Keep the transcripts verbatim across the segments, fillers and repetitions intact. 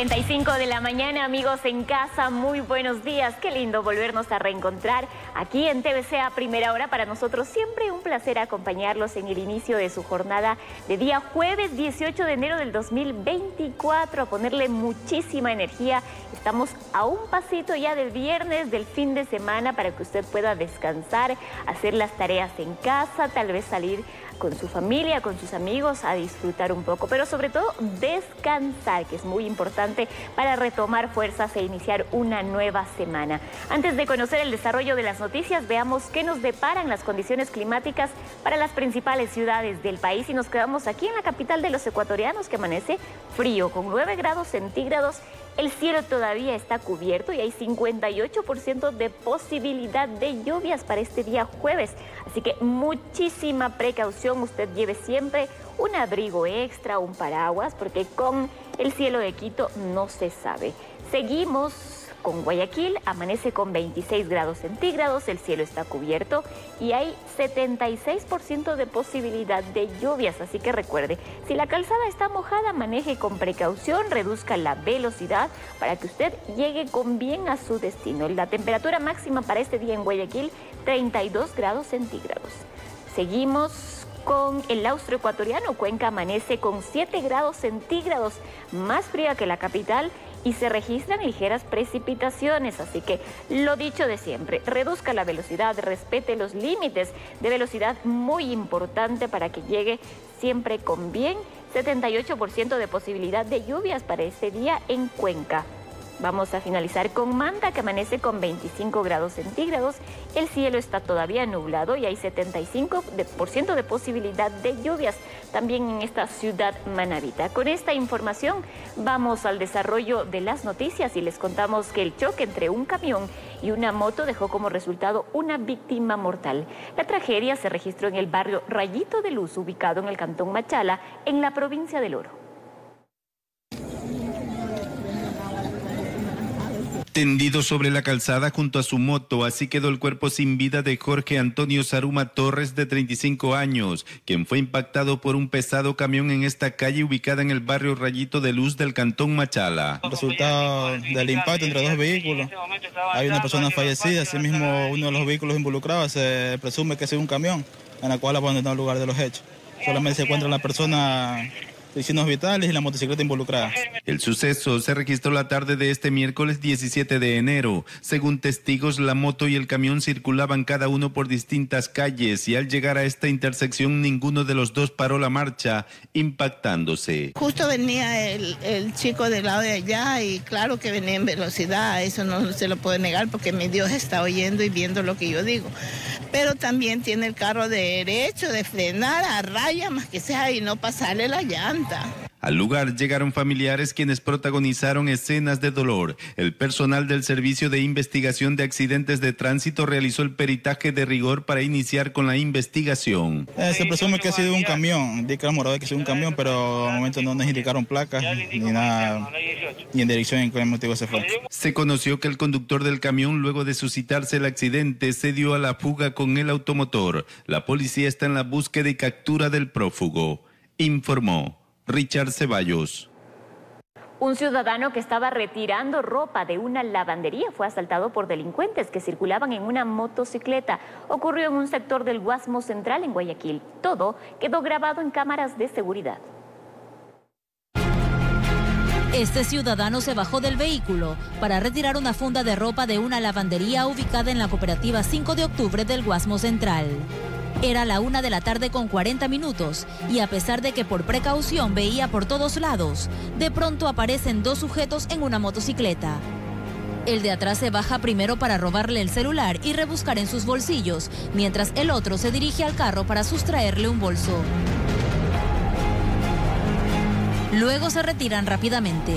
cuarenta y cinco de la mañana, amigos en casa, muy buenos días. Qué lindo volvernos a reencontrar aquí en T V C a primera hora. Para nosotros siempre un placer acompañarlos en el inicio de su jornada de día jueves dieciocho de enero del dos mil veinticuatro, a ponerle muchísima energía. Estamos a un pasito ya del viernes, del fin de semana, para que usted pueda descansar, hacer las tareas en casa, tal vez salir con su familia, con sus amigos, a disfrutar un poco, pero sobre todo descansar, que es muy importante para retomar fuerzas e iniciar una nueva semana. Antes de conocer el desarrollo de las noticias, veamos qué nos deparan las condiciones climáticas para las principales ciudades del país, y nos quedamos aquí en la capital de los ecuatorianos, que amanece frío, con nueve grados centígrados. El cielo todavía está cubierto y hay cincuenta y ocho por ciento de posibilidad de lluvias para este día jueves. Así que muchísima precaución, usted lleve siempre un abrigo extra, un paraguas, porque con el cielo de Quito no se sabe. Seguimos con Guayaquil, amanece con veintiséis grados centígrados, el cielo está cubierto y hay setenta y seis por ciento de posibilidad de lluvias. Así que recuerde, si la calzada está mojada, maneje con precaución, reduzca la velocidad para que usted llegue con bien a su destino. La temperatura máxima para este día en Guayaquil, treinta y dos grados centígrados. Seguimos con el austro ecuatoriano. Cuenca amanece con siete grados centígrados, más fría que la capital, y se registran ligeras precipitaciones. Así que lo dicho de siempre, reduzca la velocidad, respete los límites de velocidad, muy importante para que llegue siempre con bien. setenta y ocho por ciento de posibilidad de lluvias para este día en Cuenca. Vamos a finalizar con Manta, que amanece con veinticinco grados centígrados. El cielo está todavía nublado y hay setenta y cinco por ciento de posibilidad de lluvias también en esta ciudad manabita. Con esta información vamos al desarrollo de las noticias y les contamos que el choque entre un camión y una moto dejó como resultado una víctima mortal. La tragedia se registró en el barrio Rayito de Luz, ubicado en el cantón Machala, en la provincia del Oro. Tendido sobre la calzada junto a su moto, así quedó el cuerpo sin vida de Jorge Antonio Saruma Torres, de treinta y cinco años, quien fue impactado por un pesado camión en esta calle ubicada en el barrio Rayito de Luz del cantón Machala. Resultado del impacto entre dos vehículos, hay una persona fallecida, asimismo uno de los vehículos involucrados se presume que es un camión, en la cual abandonó el lugar de los hechos. Solamente se encuentra la persona de signos vitales y la motocicleta involucrada. El suceso se registró la tarde de este miércoles diecisiete de enero. Según testigos, la moto y el camión circulaban cada uno por distintas calles y al llegar a esta intersección ninguno de los dos paró la marcha, impactándose. Justo venía el, el chico del lado de allá y claro que venía en velocidad, eso no se lo puedo negar porque mi Dios está oyendo y viendo lo que yo digo. Pero también tiene el carro derecho de frenar a raya más que sea y no pasarle la llanta. Al lugar llegaron familiares quienes protagonizaron escenas de dolor. El personal del Servicio de Investigación de Accidentes de Tránsito realizó el peritaje de rigor para iniciar con la investigación. Eh, se presume que ha sido un camión, indica el morado que ha sido un camión, pero al momento no nos indicaron placas ni nada, ni en dirección en qué motivo se fue. Se conoció que el conductor del camión, luego de suscitarse el accidente, se dio a la fuga con el automotor. La policía está en la búsqueda y captura del prófugo, informó Richard Ceballos. Un ciudadano que estaba retirando ropa de una lavandería fue asaltado por delincuentes que circulaban en una motocicleta. Ocurrió en un sector del Guasmo Central en Guayaquil. Todo quedó grabado en cámaras de seguridad. Este ciudadano se bajó del vehículo para retirar una funda de ropa de una lavandería ubicada en la cooperativa cinco de octubre del Guasmo Central. Era la una de la tarde con cuarenta minutos y a pesar de que por precaución veía por todos lados, de pronto aparecen dos sujetos en una motocicleta. El de atrás se baja primero para robarle el celular y rebuscar en sus bolsillos, mientras el otro se dirige al carro para sustraerle un bolso. Luego se retiran rápidamente.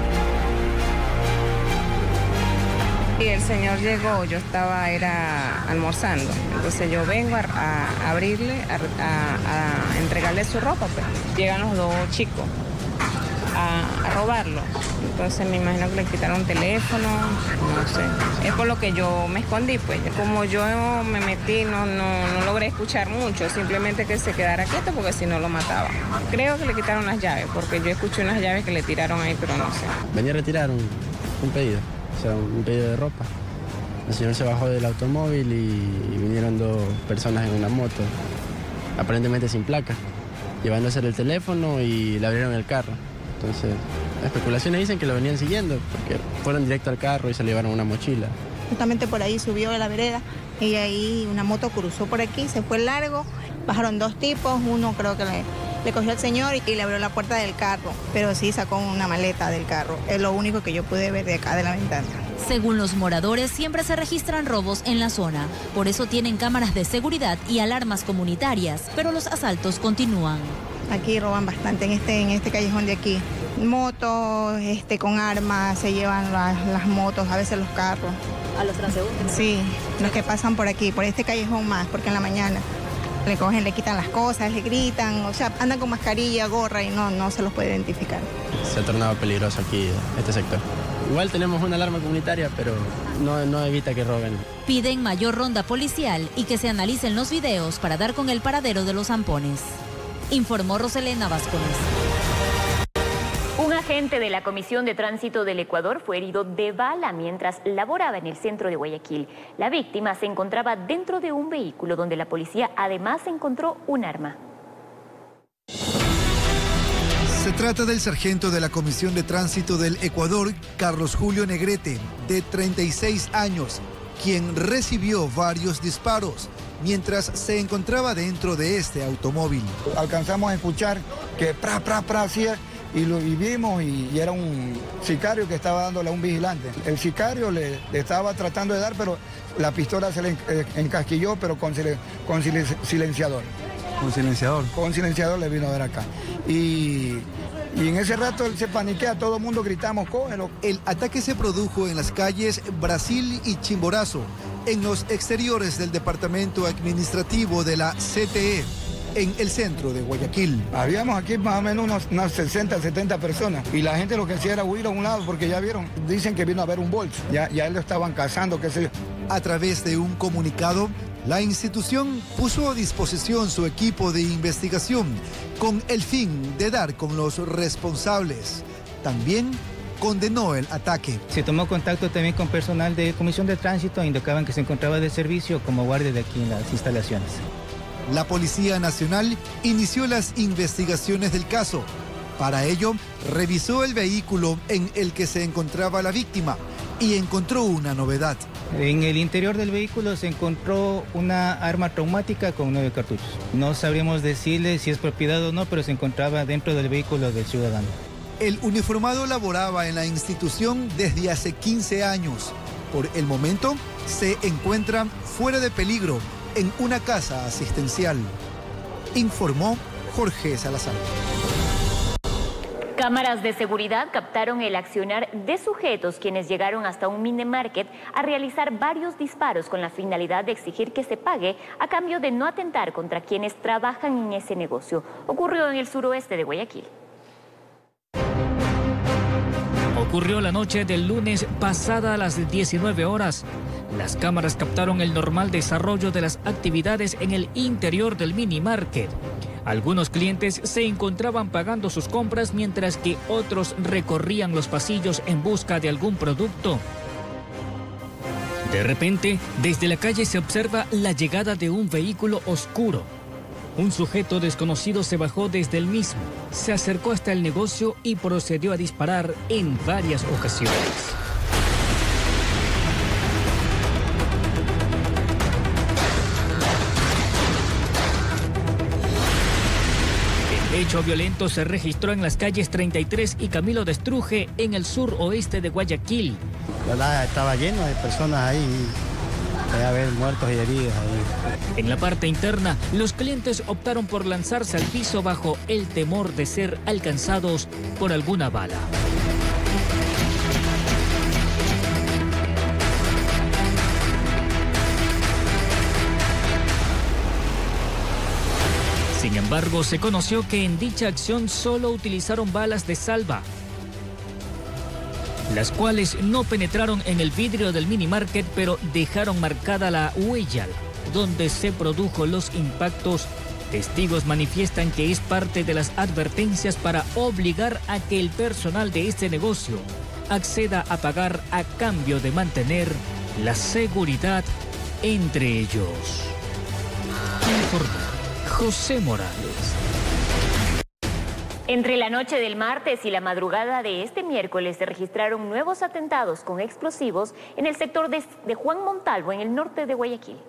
Y el señor llegó, yo estaba era almorzando, entonces yo vengo a, a abrirle, a, a, a entregarle su ropa, pues. Llegan los dos chicos a, a robarlo, entonces me imagino que le quitaron teléfono, no sé. Es por lo que yo me escondí, pues. Como yo me metí, no, no, no logré escuchar mucho, simplemente que se quedara quieto porque si no lo mataba. Creo que le quitaron las llaves, porque yo escuché unas llaves que le tiraron ahí, pero no sé. Venía a retirar un, un pedido, o sea, un pedido de ropa. El señor se bajó del automóvil y, y vinieron dos personas en una moto, aparentemente sin placa, llevándose el teléfono y le abrieron el carro. Entonces, las especulaciones dicen que lo venían siguiendo porque fueron directo al carro y se le llevaron una mochila. Justamente por ahí subió de la vereda y ahí una moto cruzó por aquí, se fue largo, bajaron dos tipos, uno creo que le, le cogió al señor y le abrió la puerta del carro, pero sí sacó una maleta del carro, es lo único que yo pude ver de acá de la ventana. Según los moradores, siempre se registran robos en la zona, por eso tienen cámaras de seguridad y alarmas comunitarias, pero los asaltos continúan. Aquí roban bastante en este, en este callejón de aquí. Motos este, con armas, se llevan las, las motos, a veces los carros. ¿A los transeúntes? Sí, los que pasan por aquí, por este callejón más, porque en la mañana le cogen, le quitan las cosas, le gritan, o sea, andan con mascarilla, gorra y no, no se los puede identificar. Se ha tornado peligroso aquí este sector. Igual tenemos una alarma comunitaria, pero no, no evita que roben. Piden mayor ronda policial y que se analicen los videos para dar con el paradero de los zampones. Informó Roselena Vázquez. Un agente de la Comisión de Tránsito del Ecuador fue herido de bala mientras laboraba en el centro de Guayaquil. La víctima se encontraba dentro de un vehículo donde la policía además encontró un arma. Se trata del sargento de la Comisión de Tránsito del Ecuador, Carlos Julio Negrete, de treinta y seis años, quien recibió varios disparos mientras se encontraba dentro de este automóvil. Alcanzamos a escuchar que pra, pra, pra hacía y lo vimos y, y era un sicario que estaba dándole a un vigilante. El sicario le, le estaba tratando de dar, pero la pistola se le eh, encasquilló, pero con, con silenciador. ¿Con silenciador? Con silenciador le vino a dar acá. Y... Y en ese rato él se paniquea, todo el mundo gritamos, cógelo. El ataque se produjo en las calles Brasil y Chimborazo, en los exteriores del departamento administrativo de la C T E, en el centro de Guayaquil. Habíamos aquí más o menos unos, unas sesenta, setenta personas y la gente lo que hacía era huir a un lado porque ya vieron, dicen que vino a ver un bolso, ya, ya él lo estaban cazando, qué sé yo. A través de un comunicado, la institución puso a disposición su equipo de investigación con el fin de dar con los responsables. También condenó el ataque. Se tomó contacto también con personal de Comisión de Tránsito, indicaban que se encontraba de servicio como guardia de aquí en las instalaciones. La Policía Nacional inició las investigaciones del caso. Para ello, revisó el vehículo en el que se encontraba la víctima y encontró una novedad. En el interior del vehículo se encontró una arma traumática con nueve cartuchos. No sabríamos decirle si es propiedad o no, pero se encontraba dentro del vehículo del ciudadano. El uniformado laboraba en la institución desde hace quince años. Por el momento, se encuentra fuera de peligro en una casa asistencial. Informó Jorge Salazar. Cámaras de seguridad captaron el accionar de sujetos quienes llegaron hasta un minimarket a realizar varios disparos con la finalidad de exigir que se pague a cambio de no atentar contra quienes trabajan en ese negocio. Ocurrió en el suroeste de Guayaquil. Ocurrió la noche del lunes pasada a las diecinueve horas. Las cámaras captaron el normal desarrollo de las actividades en el interior del minimarket. Algunos clientes se encontraban pagando sus compras mientras que otros recorrían los pasillos en busca de algún producto. De repente, desde la calle se observa la llegada de un vehículo oscuro. Un sujeto desconocido se bajó desde el mismo, se acercó hasta el negocio y procedió a disparar en varias ocasiones. El hecho violento se registró en las calles treinta y tres y Camilo de Estruje, en el sur oeste de Guayaquil. La verdad, estaba lleno de personas ahí. Debe haber muertos y heridos ahí. En la parte interna, los clientes optaron por lanzarse al piso bajo el temor de ser alcanzados por alguna bala. Sin embargo, se conoció que en dicha acción solo utilizaron balas de salva. las cuales no penetraron en el vidrio del mini market, pero dejaron marcada la huella donde se produjo los impactos. Testigos manifiestan que es parte de las advertencias para obligar a que el personal de este negocio acceda a pagar a cambio de mantener la seguridad entre ellos. Informó José Morales. Entre la noche del martes y la madrugada de este miércoles se registraron nuevos atentados con explosivos en el sector de, de Juan Montalvo, en el norte de Guayaquil.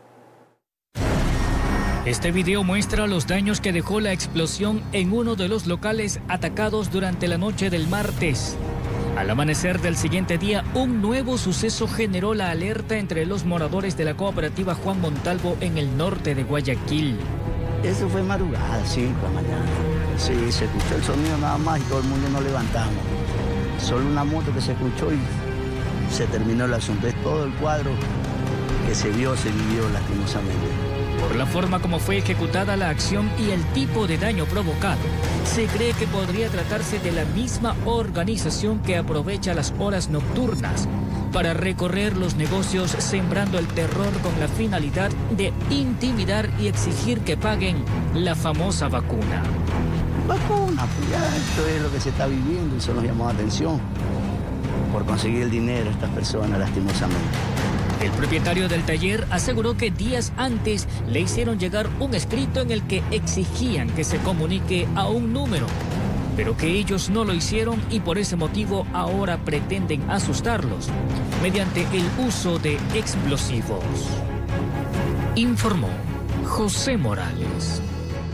Este video muestra los daños que dejó la explosión en uno de los locales atacados durante la noche del martes. Al amanecer del siguiente día, un nuevo suceso generó la alerta entre los moradores de la cooperativa Juan Montalvo en el norte de Guayaquil. Eso fue madrugada, cinco de la mañana. Sí, se escuchó el sonido nada más y todo el mundo nos levantamos. Solo una moto que se escuchó y se terminó el asunto. Es todo el cuadro que se vio, se vivió lastimosamente. Por la forma como fue ejecutada la acción y el tipo de daño provocado, se cree que podría tratarse de la misma organización que aprovecha las horas nocturnas para recorrer los negocios sembrando el terror con la finalidad de intimidar y exigir que paguen la famosa vacuna. Vacuna, pues ya esto es lo que se está viviendo y eso nos llamó la atención por conseguir el dinero a estas personas lastimosamente. El propietario del taller aseguró que días antes le hicieron llegar un escrito en el que exigían que se comunique a un número, pero que ellos no lo hicieron y por ese motivo ahora pretenden asustarlos mediante el uso de explosivos. Informó José Morales.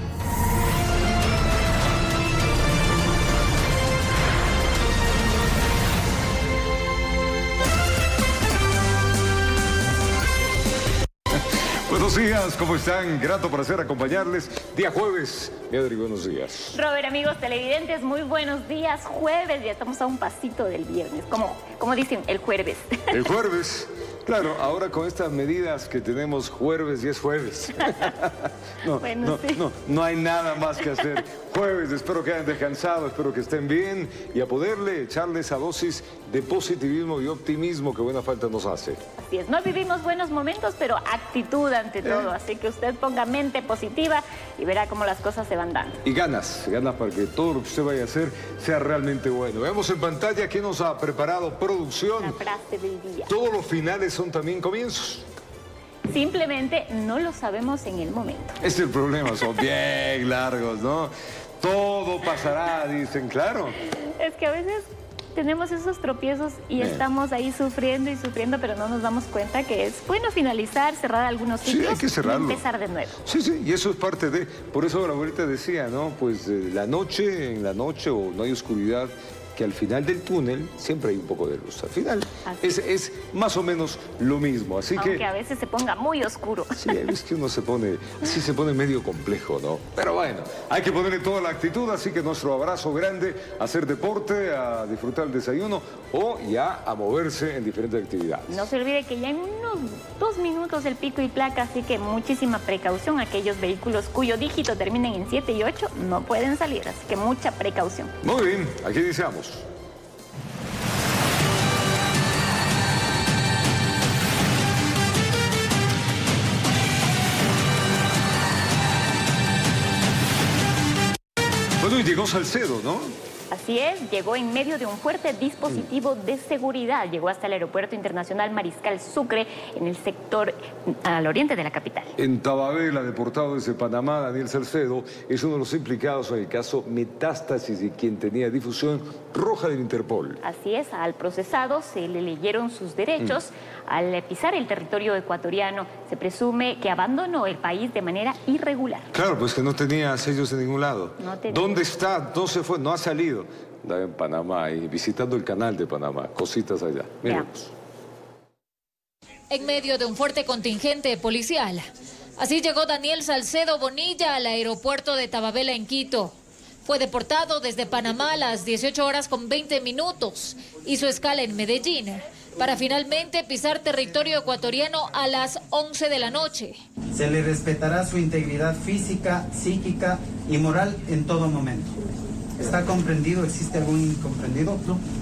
Buenos días, ¿cómo están? Grato placer acompañarles. Día jueves. Adri, buenos días. Robert, amigos televidentes, muy buenos días. Jueves, ya estamos a un pasito del viernes. Como, como dicen, el jueves. El jueves. Claro, ahora con estas medidas que tenemos, jueves y es jueves. No, bueno, no, sí. no, no hay nada más que hacer. Jueves, espero que hayan descansado, espero que estén bien y a poderle echarle esa dosis de positivismo y optimismo que buena falta nos hace. Así es, no vivimos buenos momentos, pero actitud ante todo. Eh. Así que usted ponga mente positiva y verá cómo las cosas se van dando. Y ganas, ganas para que todo lo que usted vaya a hacer sea realmente bueno. Veamos en pantalla qué nos ha preparado producción. La frase del día. Todos los finales son también comienzos. Simplemente no lo sabemos en el momento. Ese es el problema, son bien largos, ¿no? Todo pasará, dicen, claro. Es que a veces tenemos esos tropiezos y Bien. estamos ahí sufriendo y sufriendo, pero no nos damos cuenta que es bueno finalizar, cerrar algunos ciclos. Sí, hay que cerrarlo. Y empezar de nuevo. Sí, sí, y eso es parte de... Por eso la abuelita decía, ¿no? Pues eh, la noche, en la noche o no hay oscuridad, que al final del túnel siempre hay un poco de luz. Al final es, es más o menos lo mismo, así Aunque que... a veces se ponga muy oscuro. Sí, es que uno se pone, así se pone medio complejo, ¿no? Pero bueno, hay que ponerle toda la actitud, así que nuestro abrazo grande, a hacer deporte, a disfrutar el desayuno o ya a moverse en diferentes actividades. No se olvide que ya en unos dos minutos el pico y placa, así que muchísima precaución. Aquellos vehículos cuyo dígito terminen en siete y ocho no pueden salir, así que mucha precaución. Muy bien, aquí iniciamos. Bueno, y llegó Salcedo, ¿no? Así es, llegó en medio de un fuerte dispositivo de seguridad. Llegó hasta el Aeropuerto Internacional Mariscal Sucre, en el sector al oriente de la capital. En Tababela, deportado desde Panamá, Daniel Salcedo es uno de los implicados en el caso Metástasis y quien tenía difusión roja del Interpol. Así es, al procesado se le leyeron sus derechos. Mm. Al pisar el territorio ecuatoriano, se presume que abandonó el país de manera irregular. Claro, pues que no tenía sellos en ningún lado. No tenía. ¿Dónde está? No se fue, no ha salido. Andaba en Panamá y visitando el canal de Panamá, cositas allá. Miremos. En medio de un fuerte contingente policial, así llegó Daniel Salcedo Bonilla al aeropuerto de Tababela en Quito. Fue deportado desde Panamá a las dieciocho horas con veinte minutos. Hizo escala en Medellín para finalmente pisar territorio ecuatoriano a las once de la noche. Se le respetará su integridad física, psíquica y moral en todo momento. ¿Está comprendido? ¿Existe algún incomprendido? No.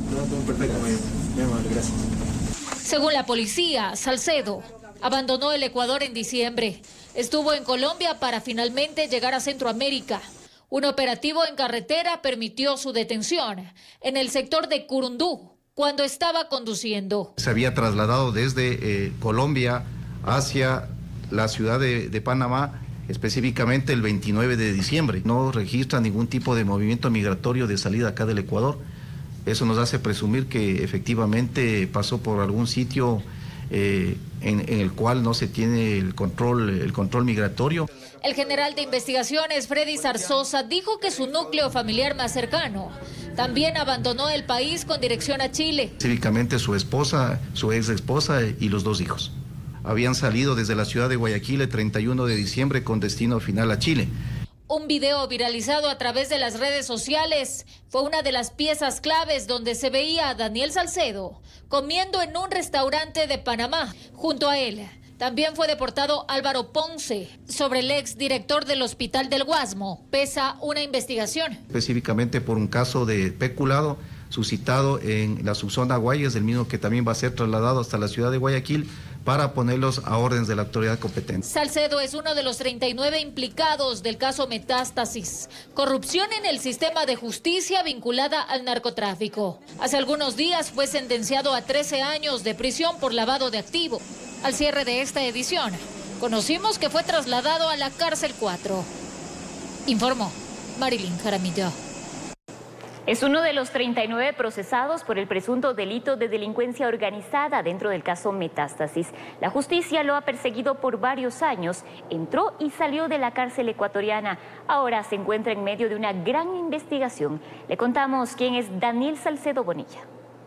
Perfecto, muy amable, gracias. Según la policía, Salcedo abandonó el Ecuador en diciembre. Estuvo en Colombia para finalmente llegar a Centroamérica. Un operativo en carretera permitió su detención en el sector de Curundú cuando estaba conduciendo. Se había trasladado desde eh, Colombia hacia la ciudad de, de Panamá, específicamente el veintinueve de diciembre. No registra ningún tipo de movimiento migratorio de salida acá del Ecuador. Eso nos hace presumir que efectivamente pasó por algún sitio eh, en, en el cual no se tiene el control, el control migratorio. El general de investigaciones, Freddy Zarzosa, dijo que su núcleo familiar más cercano también abandonó el país con dirección a Chile. Específicamente su esposa, su ex esposa y los dos hijos. Habían salido desde la ciudad de Guayaquil el treinta y uno de diciembre con destino final a Chile. Un video viralizado a través de las redes sociales fue una de las piezas claves donde se veía a Daniel Salcedo comiendo en un restaurante de Panamá. Junto a él también fue deportado Álvaro Ponce. Sobre el ex director del Hospital del Guasmo pesa una investigación. Específicamente por un caso de peculado suscitado en la subzona Guayas, el mismo que también va a ser trasladado hasta la ciudad de Guayaquil para ponerlos a órdenes de la autoridad competente. Salcedo es uno de los treinta y nueve implicados del caso Metástasis, corrupción en el sistema de justicia vinculada al narcotráfico. Hace algunos días fue sentenciado a trece años de prisión por lavado de activo. Al cierre de esta edición, conocimos que fue trasladado a la cárcel cuatro. Informó Marilyn Jaramillo. Es uno de los treinta y nueve procesados por el presunto delito de delincuencia organizada dentro del caso Metástasis. La justicia lo ha perseguido por varios años, entró y salió de la cárcel ecuatoriana. Ahora se encuentra en medio de una gran investigación. Le contamos quién es Daniel Salcedo Bonilla.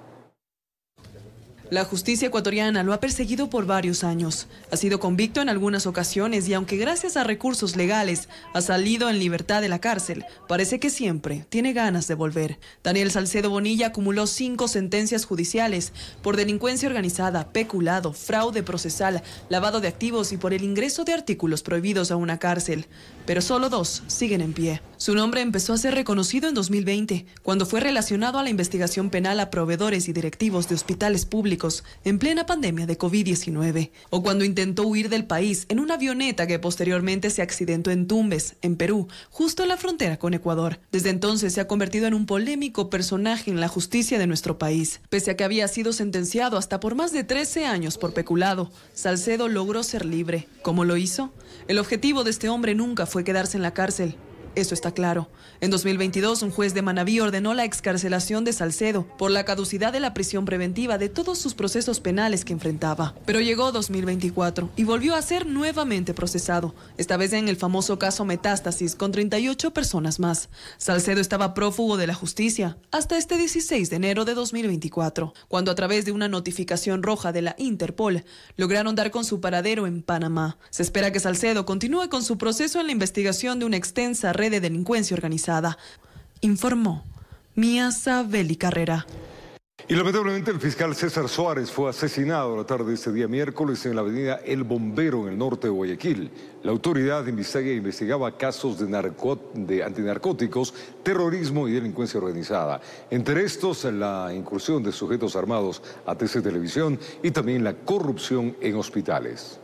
La justicia ecuatoriana lo ha perseguido por varios años. Ha sido convicto en algunas ocasiones y aunque gracias a recursos legales ha salido en libertad de la cárcel, parece que siempre tiene ganas de volver. Daniel Salcedo Bonilla acumuló cinco sentencias judiciales por delincuencia organizada, peculado, fraude procesal, lavado de activos y por el ingreso de artículos prohibidos a una cárcel. Pero solo dos siguen en pie. Su nombre empezó a ser reconocido en dos mil veinte, cuando fue relacionado a la investigación penal a proveedores y directivos de hospitales públicos en plena pandemia de COVID diecinueve, o cuando intentó huir del país en una avioneta que posteriormente se accidentó en Tumbes, en Perú, justo en la frontera con Ecuador. Desde entonces se ha convertido en un polémico personaje en la justicia de nuestro país. Pese a que había sido sentenciado hasta por más de trece años por peculado, Salcedo logró ser libre. ¿Cómo lo hizo? El objetivo de este hombre nunca fue quedarse en la cárcel. Eso está claro. En dos mil veintidós, un juez de Manabí ordenó la excarcelación de Salcedo por la caducidad de la prisión preventiva de todos sus procesos penales que enfrentaba. Pero llegó dos mil veinticuatro y volvió a ser nuevamente procesado, esta vez en el famoso caso Metástasis con treinta y ocho personas más. Salcedo estaba prófugo de la justicia hasta este dieciséis de enero de dos mil veinticuatro, cuando a través de una notificación roja de la Interpol lograron dar con su paradero en Panamá. Se espera que Salcedo continúe con su proceso en la investigación de una extensa red de delincuencia organizada, informó Mía Sabeli Carrera. Y lamentablemente el fiscal César Suárez fue asesinado la tarde de este día miércoles en la avenida El Bombero en el norte de Guayaquil. La autoridad investiga, investigaba casos de, narco, de antinarcóticos, terrorismo y delincuencia organizada. Entre estos, la incursión de sujetos armados a T C Televisión y también la corrupción en hospitales.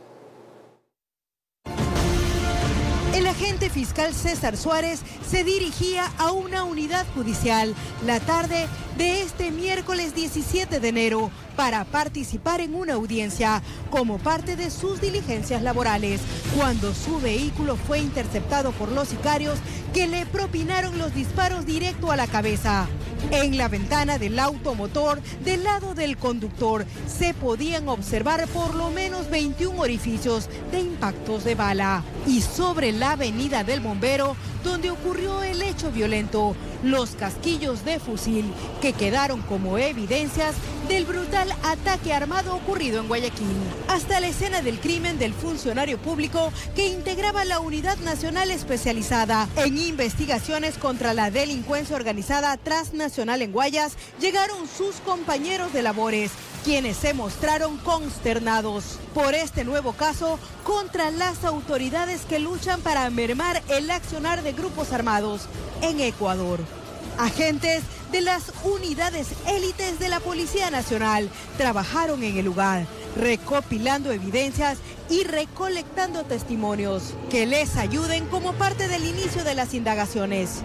El agente fiscal César Suárez se dirigía a una unidad judicial la tarde de este miércoles diecisiete de enero para participar en una audiencia como parte de sus diligencias laborales, cuando su vehículo fue interceptado por los sicarios que le propinaron los disparos directo a la cabeza. En la ventana del automotor del lado del conductor se podían observar por lo menos veintiún orificios de impactos de bala. Y sobre la avenida del Bombero, donde ocurrió el hecho violento, los casquillos de fusil que quedaron como evidencias del brutal ataque armado ocurrido en Guayaquil. Hasta la escena del crimen del funcionario público que integraba la Unidad Nacional Especializada en Investigaciones contra la Delincuencia Organizada Transnacional en Guayas, llegaron sus compañeros de labores, quienes se mostraron consternados por este nuevo caso contra las autoridades que luchan para mermar el accionar de grupos armados en Ecuador. Agentes de las unidades élites de la Policía Nacional trabajaron en el lugar, recopilando evidencias y recolectando testimonios que les ayuden como parte del inicio de las indagaciones.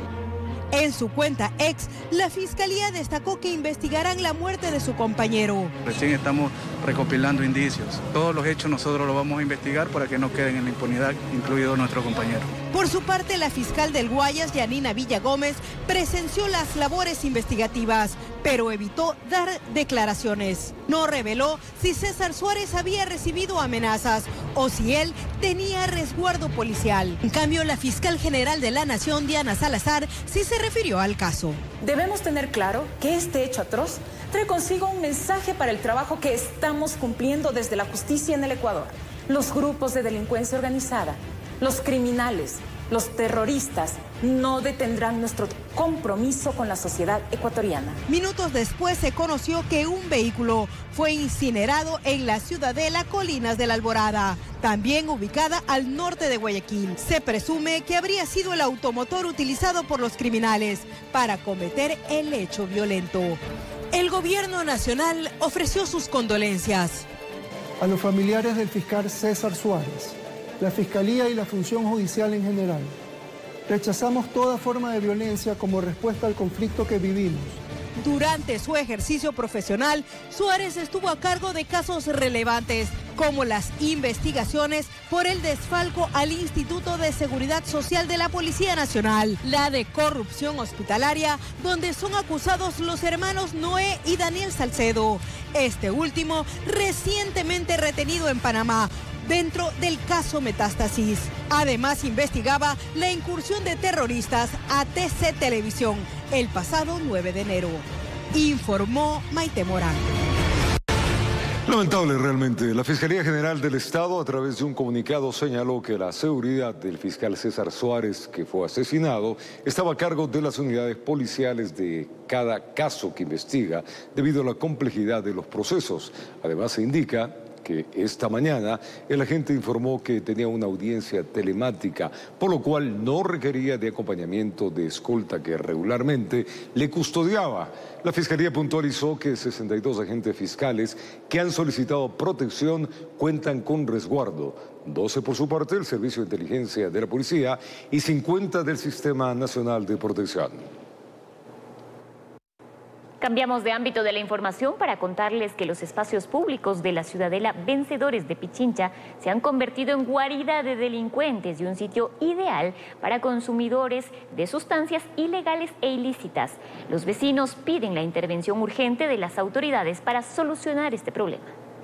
En su cuenta ex, la Fiscalía destacó que investigarán la muerte de su compañero. Recién estamos recopilando indicios. Todos los hechos nosotros los vamos a investigar para que no queden en la impunidad, incluido nuestro compañero. Por su parte, la fiscal del Guayas, Yanina Villa Gómez, presenció las labores investigativas, pero evitó dar declaraciones. No reveló si César Suárez había recibido amenazas o si él tenía resguardo policial. En cambio, la fiscal general de la Nación, Diana Salazar, sí se refirió al caso. Debemos tener claro que este hecho atroz trae consigo un mensaje para el trabajo que estamos cumpliendo desde la justicia en el Ecuador. Los grupos de delincuencia organizada, los criminales, los terroristas no detendrán nuestro compromiso con la sociedad ecuatoriana. Minutos después se conoció que un vehículo fue incinerado en la ciudadela Colinas de la Alborada, también ubicada al norte de Guayaquil. Se presume que habría sido el automotor utilizado por los criminales para cometer el hecho violento. El gobierno nacional ofreció sus condolencias. A los familiares del fiscal César Suárez, la Fiscalía y la función judicial en general, rechazamos toda forma de violencia como respuesta al conflicto que vivimos. Durante su ejercicio profesional, Suárez estuvo a cargo de casos relevantes, como las investigaciones por el desfalco al Instituto de Seguridad Social de la Policía Nacional, la de corrupción hospitalaria, donde son acusados los hermanos Noé y Daniel Salcedo, este último recientemente retenido en Panamá, dentro del caso Metástasis. Además, investigaba la incursión de terroristas a T C Televisión el pasado nueve de enero. Informó Maite Morán. Lamentable realmente. La Fiscalía General del Estado, a través de un comunicado, señaló que la seguridad del fiscal César Suárez, que fue asesinado, estaba a cargo de las unidades policiales de cada caso que investiga, debido a la complejidad de los procesos. Además, se indica que esta mañana el agente informó que tenía una audiencia telemática, por lo cual no requería de acompañamiento de escolta que regularmente le custodiaba. La Fiscalía puntualizó que sesenta y dos agentes fiscales que han solicitado protección cuentan con resguardo, doce por su parte del Servicio de Inteligencia de la Policía y cincuenta del Sistema Nacional de Protección. Cambiamos de ámbito de la información para contarles que los espacios públicos de la ciudadela Vencedores de Pichincha se han convertido en guarida de delincuentes y un sitio ideal para consumidores de sustancias ilegales e ilícitas. Los vecinos piden la intervención urgente de las autoridades para solucionar este problema.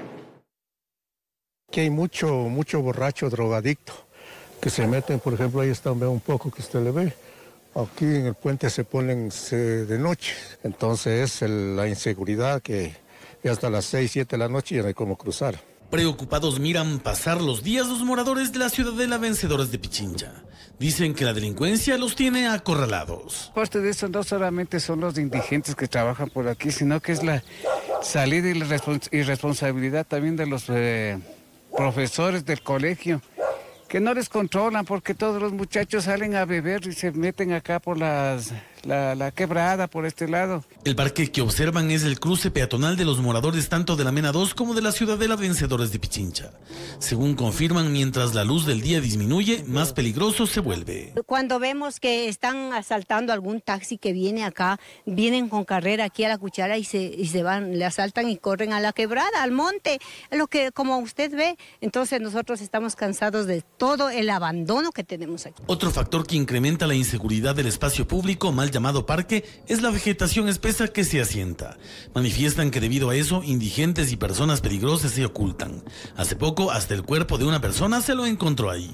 Que hay mucho, mucho borracho drogadicto que se meten, por ejemplo, ahí está un poco que usted le ve. Aquí en el puente se ponen de noche, entonces es el, la inseguridad que hasta las seis, siete de la noche ya no hay cómo cruzar. Preocupados miran pasar los días los moradores de la ciudadela Vencedores de Pichincha. Dicen que la delincuencia los tiene acorralados. Parte de eso no solamente son los indigentes que trabajan por aquí, sino que es la salida y la irresponsabilidad también de los eh, profesores del colegio, que no les controlan porque todos los muchachos salen a beber y se meten acá por las, la, la quebrada, por este lado. El parque que observan es el cruce peatonal de los moradores tanto de la Mena dos como de la ciudadela Vencedores de Pichincha. Según confirman, mientras la luz del día disminuye, más peligroso se vuelve. Cuando vemos que están asaltando algún taxi que viene acá, vienen con carrera aquí a la cuchara y se, y se van, le asaltan y corren a la quebrada, al monte, lo que como usted ve. Entonces nosotros estamos cansados de todo el abandono que tenemos aquí. Otro factor que incrementa la inseguridad del espacio público, mal llamado parque, es la vegetación espesa que se asienta. Manifiestan que debido a eso, indigentes y personas peligrosas se ocultan. Hace poco, hasta el cuerpo de una persona se lo encontró ahí.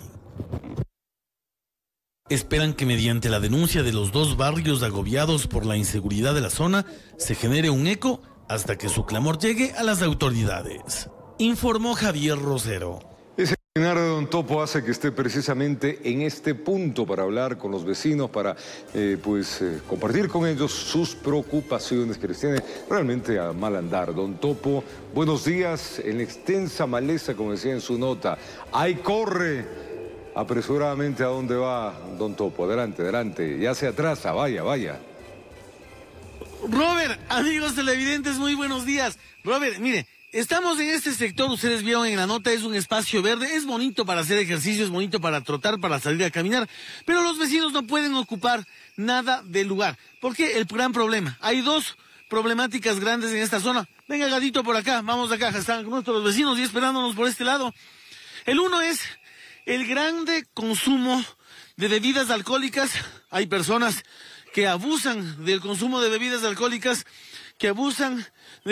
Esperan que mediante la denuncia de los dos barrios agobiados por la inseguridad de la zona, se genere un eco hasta que su clamor llegue a las autoridades. Informó Javier Rosero. Ese seminario de Don Topo hace que esté precisamente en este punto para hablar con los vecinos, para eh, pues eh, compartir con ellos sus preocupaciones que les tienen realmente a mal andar. Don Topo, buenos días. En la extensa maleza, como decía en su nota, ¡ay, corre! Apresuradamente, ¿a dónde va Don Topo? Adelante, adelante. Ya se atrasa, vaya, vaya. Robert, amigos televidentes, muy buenos días. Robert, mire, estamos en este sector, ustedes vieron en la nota, es un espacio verde, es bonito para hacer ejercicio, es bonito para trotar, para salir a caminar, pero los vecinos no pueden ocupar nada del lugar. ¿Por qué? El gran problema. Hay dos problemáticas grandes en esta zona. Venga, Gatito, por acá, vamos acá, están nuestros vecinos y esperándonos por este lado. El uno es el grande consumo de bebidas alcohólicas. Hay personas que abusan del consumo de bebidas alcohólicas, que abusan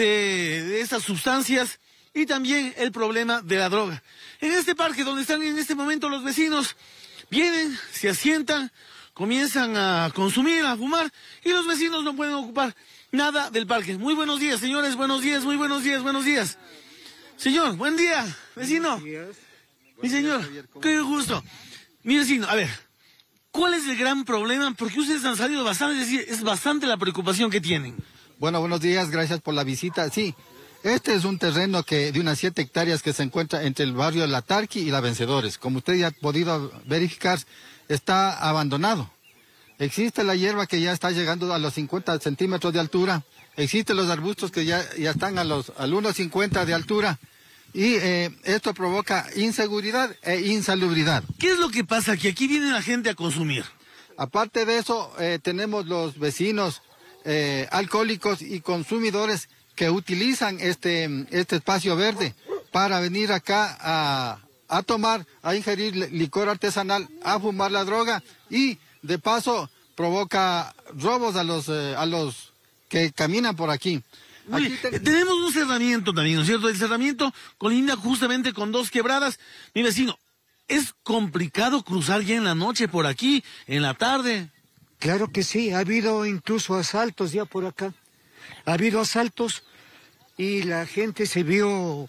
de, de estas sustancias, y también el problema de la droga. En este parque donde están en este momento los vecinos, vienen, se asientan, comienzan a consumir, a fumar, y los vecinos no pueden ocupar nada del parque. Muy buenos días, señores, buenos días, muy buenos días, buenos días. Señor, buen día, vecino. Mi señor, qué gusto. Mi vecino, a ver, ¿cuál es el gran problema? Porque ustedes han salido bastante, es decir, es bastante la preocupación que tienen. Bueno, buenos días, gracias por la visita. Sí, este es un terreno que de unas siete hectáreas que se encuentra entre el barrio La Tarqui y La Vencedores. Como usted ya ha podido verificar, está abandonado. Existe la hierba que ya está llegando a los cincuenta centímetros de altura. Existen los arbustos que ya, ya están a los al uno cincuenta de altura. Y eh, esto provoca inseguridad e insalubridad. ¿Qué es lo que pasa? Que aquí viene la gente a consumir. Aparte de eso, eh, tenemos los vecinos eh, alcohólicos y consumidores que utilizan este, este espacio verde para venir acá a, a tomar, a ingerir licor artesanal, a fumar la droga, y de paso provoca robos a los, eh, a los que caminan por aquí. Oye, te... tenemos un cerramiento también, ¿no es cierto? El cerramiento colinda justamente con dos quebradas. Mi vecino, ¿es complicado cruzar ya en la noche por aquí, en la tarde? Claro que sí, ha habido incluso asaltos ya por acá. Ha habido asaltos y la gente se vio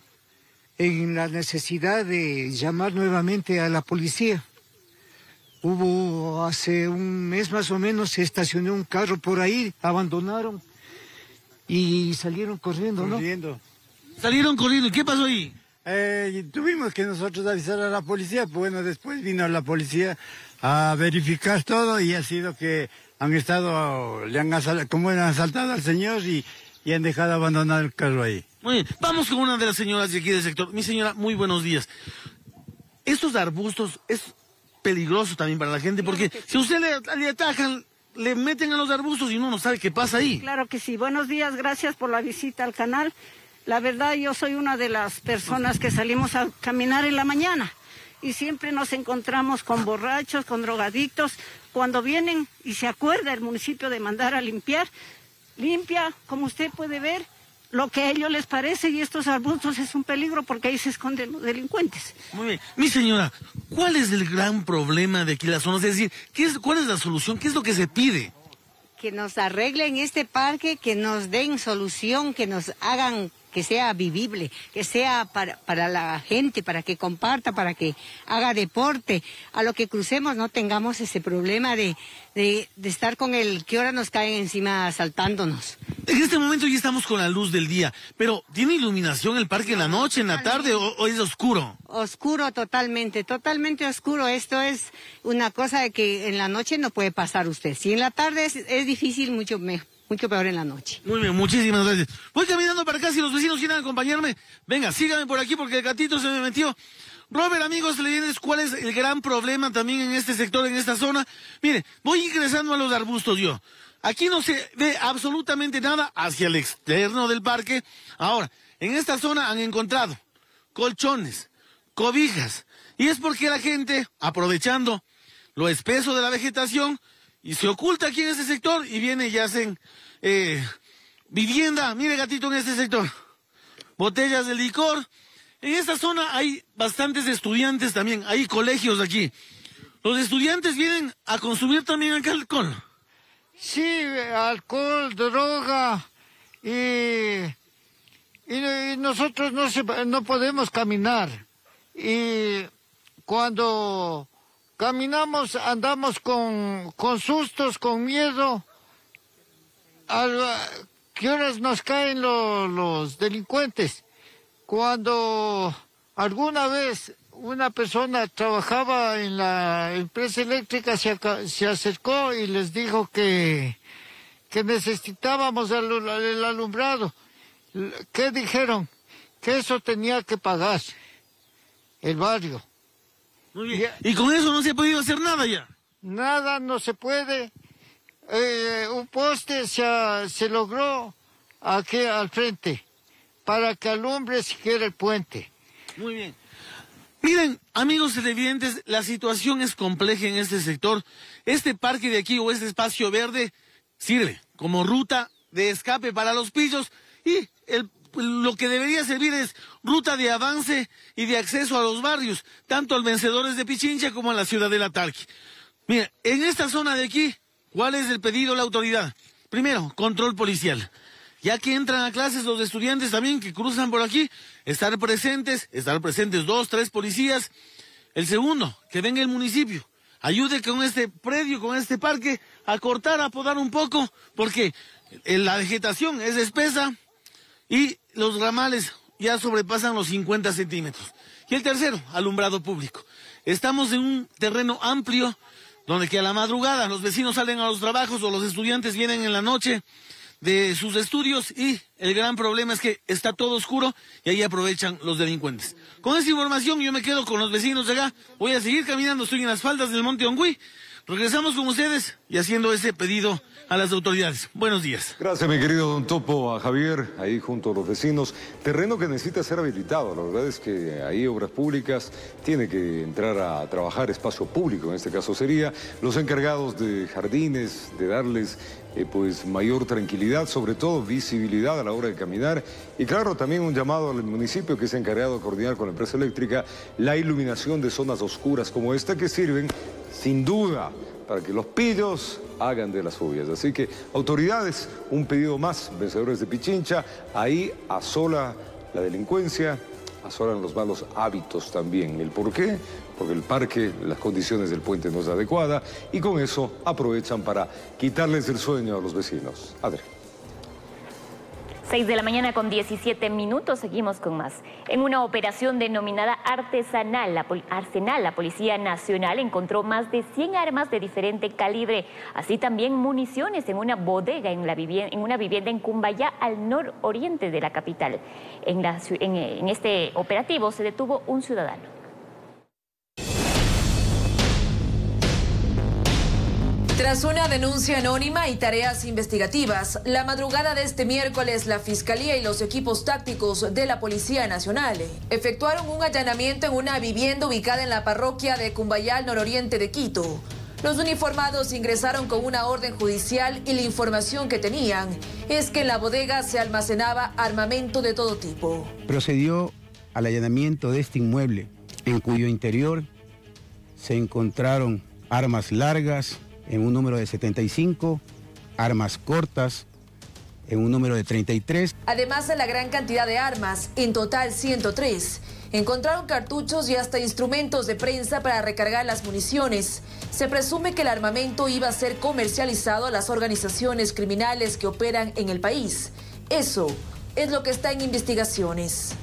en la necesidad de llamar nuevamente a la policía. Hubo hace un mes más o menos, se estacionó un carro por ahí, abandonaron. Y salieron corriendo, ¿no? Corriendo. Salieron corriendo. ¿Y qué pasó ahí? Eh, tuvimos que nosotros avisar a la policía. Bueno, después vino la policía a verificar todo y ha sido que han estado, le han asaltado, como han asaltado al señor y, y han dejado abandonar el carro ahí. Muy bien. Vamos con una de las señoras de aquí del sector. Mi señora, muy buenos días. Estos arbustos es peligroso también para la gente porque si usted le, le atacan, le meten a los arbustos y uno no sabe qué pasa ahí. Claro que sí. Buenos días, gracias por la visita al canal. La verdad, yo soy una de las personas que salimos a caminar en la mañana y siempre nos encontramos con borrachos, con drogadictos. Cuando vienen y se acuerda el municipio de mandar a limpiar, limpia, como usted puede ver, lo que a ellos les parece, y estos arbustos es un peligro porque ahí se esconden los delincuentes. Muy bien. Mi señora, ¿cuál es el gran problema de aquí en la zona? Es decir, ¿qué es, ¿cuál es la solución? ¿Qué es lo que se pide? Que nos arreglen este parque, que nos den solución, que nos hagan que sea vivible, que sea para, para la gente, para que comparta, para que haga deporte. A lo que crucemos no tengamos ese problema de, de, de estar con el que ahora nos caen encima asaltándonos. En este momento ya estamos con la luz del día, pero ¿tiene iluminación el parque en la noche, en la tarde, o, o es oscuro? Oscuro totalmente, totalmente oscuro. Esto es una cosa de que en la noche no puede pasar usted. Si en la tarde es, es difícil, mucho mejor. Mucho peor en la noche. Muy bien, muchísimas gracias. Voy caminando para acá, si los vecinos quieren acompañarme. Venga, síganme por aquí porque el gatito se me metió. Robert, amigos televidentes, ¿cuál es el gran problema también en este sector, en esta zona? Mire, voy ingresando a los arbustos yo. Aquí no se ve absolutamente nada hacia el externo del parque. Ahora, en esta zona han encontrado colchones, cobijas. Y es porque la gente, aprovechando lo espeso de la vegetación, y se oculta aquí en este sector y viene y hacen eh, vivienda. Mire, gatito, en este sector. Botellas de licor. En esta zona hay bastantes estudiantes también. Hay colegios aquí. Los estudiantes vienen a consumir también acá alcohol. Sí, alcohol, droga. Y, y, y nosotros no, se, no podemos caminar. Y cuando caminamos, andamos con, con sustos, con miedo. ¿A qué horas nos caen lo, los delincuentes? Cuando alguna vez una persona trabajaba en la empresa eléctrica, se, se acercó y les dijo que, que necesitábamos el, el alumbrado. ¿Qué dijeron? Que eso tenía que pagar el barrio. Muy bien. ¿Y con eso no se ha podido hacer nada ya? Nada, no se puede. Eh, un poste se, se logró aquí al frente para que alumbre siquiera el puente. Muy bien. Miren, amigos televidentes, la situación es compleja en este sector. Este parque de aquí o este espacio verde sirve como ruta de escape para los pillos y el, lo que debería servir es ruta de avance y de acceso a los barrios, tanto al Vencedores de Pichincha como a la ciudad de La Tarqui. Mira, en esta zona de aquí, ¿cuál es el pedido de la autoridad? Primero, control policial. Ya que entran a clases los estudiantes también que cruzan por aquí, estar presentes, estar presentes dos, tres policías. El segundo, que venga el municipio, ayude con este predio, con este parque, a cortar, a podar un poco, porque la vegetación es espesa y los ramales ya sobrepasan los cincuenta centímetros. Y el tercero, alumbrado público. Estamos en un terreno amplio, donde que a la madrugada los vecinos salen a los trabajos o los estudiantes vienen en la noche de sus estudios y el gran problema es que está todo oscuro y ahí aprovechan los delincuentes. Con esta información yo me quedo con los vecinos de acá, voy a seguir caminando, estoy en las faldas del Monte Ongüí. Regresamos con ustedes y haciendo ese pedido a las autoridades. Buenos días. Gracias, mi querido don Topo, a Javier, ahí junto a los vecinos. Terreno que necesita ser habilitado. La verdad es que ahí Obras Públicas tiene que entrar a trabajar espacio público. En este caso sería los encargados de jardines, de darles eh, pues mayor tranquilidad, sobre todo visibilidad a la hora de caminar. Y claro, también un llamado al municipio que se ha encargado de coordinar con la empresa eléctrica la iluminación de zonas oscuras como esta que sirven sin duda para que los pillos hagan de las suyas. Así que, autoridades, un pedido más, Vencedores de Pichincha, ahí asola la delincuencia, asolan los malos hábitos también. ¿El por qué? Porque el parque, las condiciones del puente no es adecuada y con eso aprovechan para quitarles el sueño a los vecinos. Adri. seis de la mañana con diecisiete minutos, seguimos con más. En una operación denominada Artesanal, la Arsenal, la Policía Nacional encontró más de cien armas de diferente calibre, así también municiones en una bodega en, la vivienda, en una vivienda en Cumbayá, al nororiente de la capital. En, la, en, en este operativo se detuvo un ciudadano. Tras una denuncia anónima y tareas investigativas, la madrugada de este miércoles la Fiscalía y los equipos tácticos de la Policía Nacional efectuaron un allanamiento en una vivienda ubicada en la parroquia de Cumbayá, al nororiente de Quito. Los uniformados ingresaron con una orden judicial y la información que tenían es que en la bodega se almacenaba armamento de todo tipo. Procedió al allanamiento de este inmueble, en cuyo interior se encontraron armas largas en un número de setenta y cinco, armas cortas en un número de treinta y tres. Además de la gran cantidad de armas, en total ciento tres, encontraron cartuchos y hasta instrumentos de prensa para recargar las municiones. Se presume que el armamento iba a ser comercializado a las organizaciones criminales que operan en el país. Eso es lo que está en investigaciones.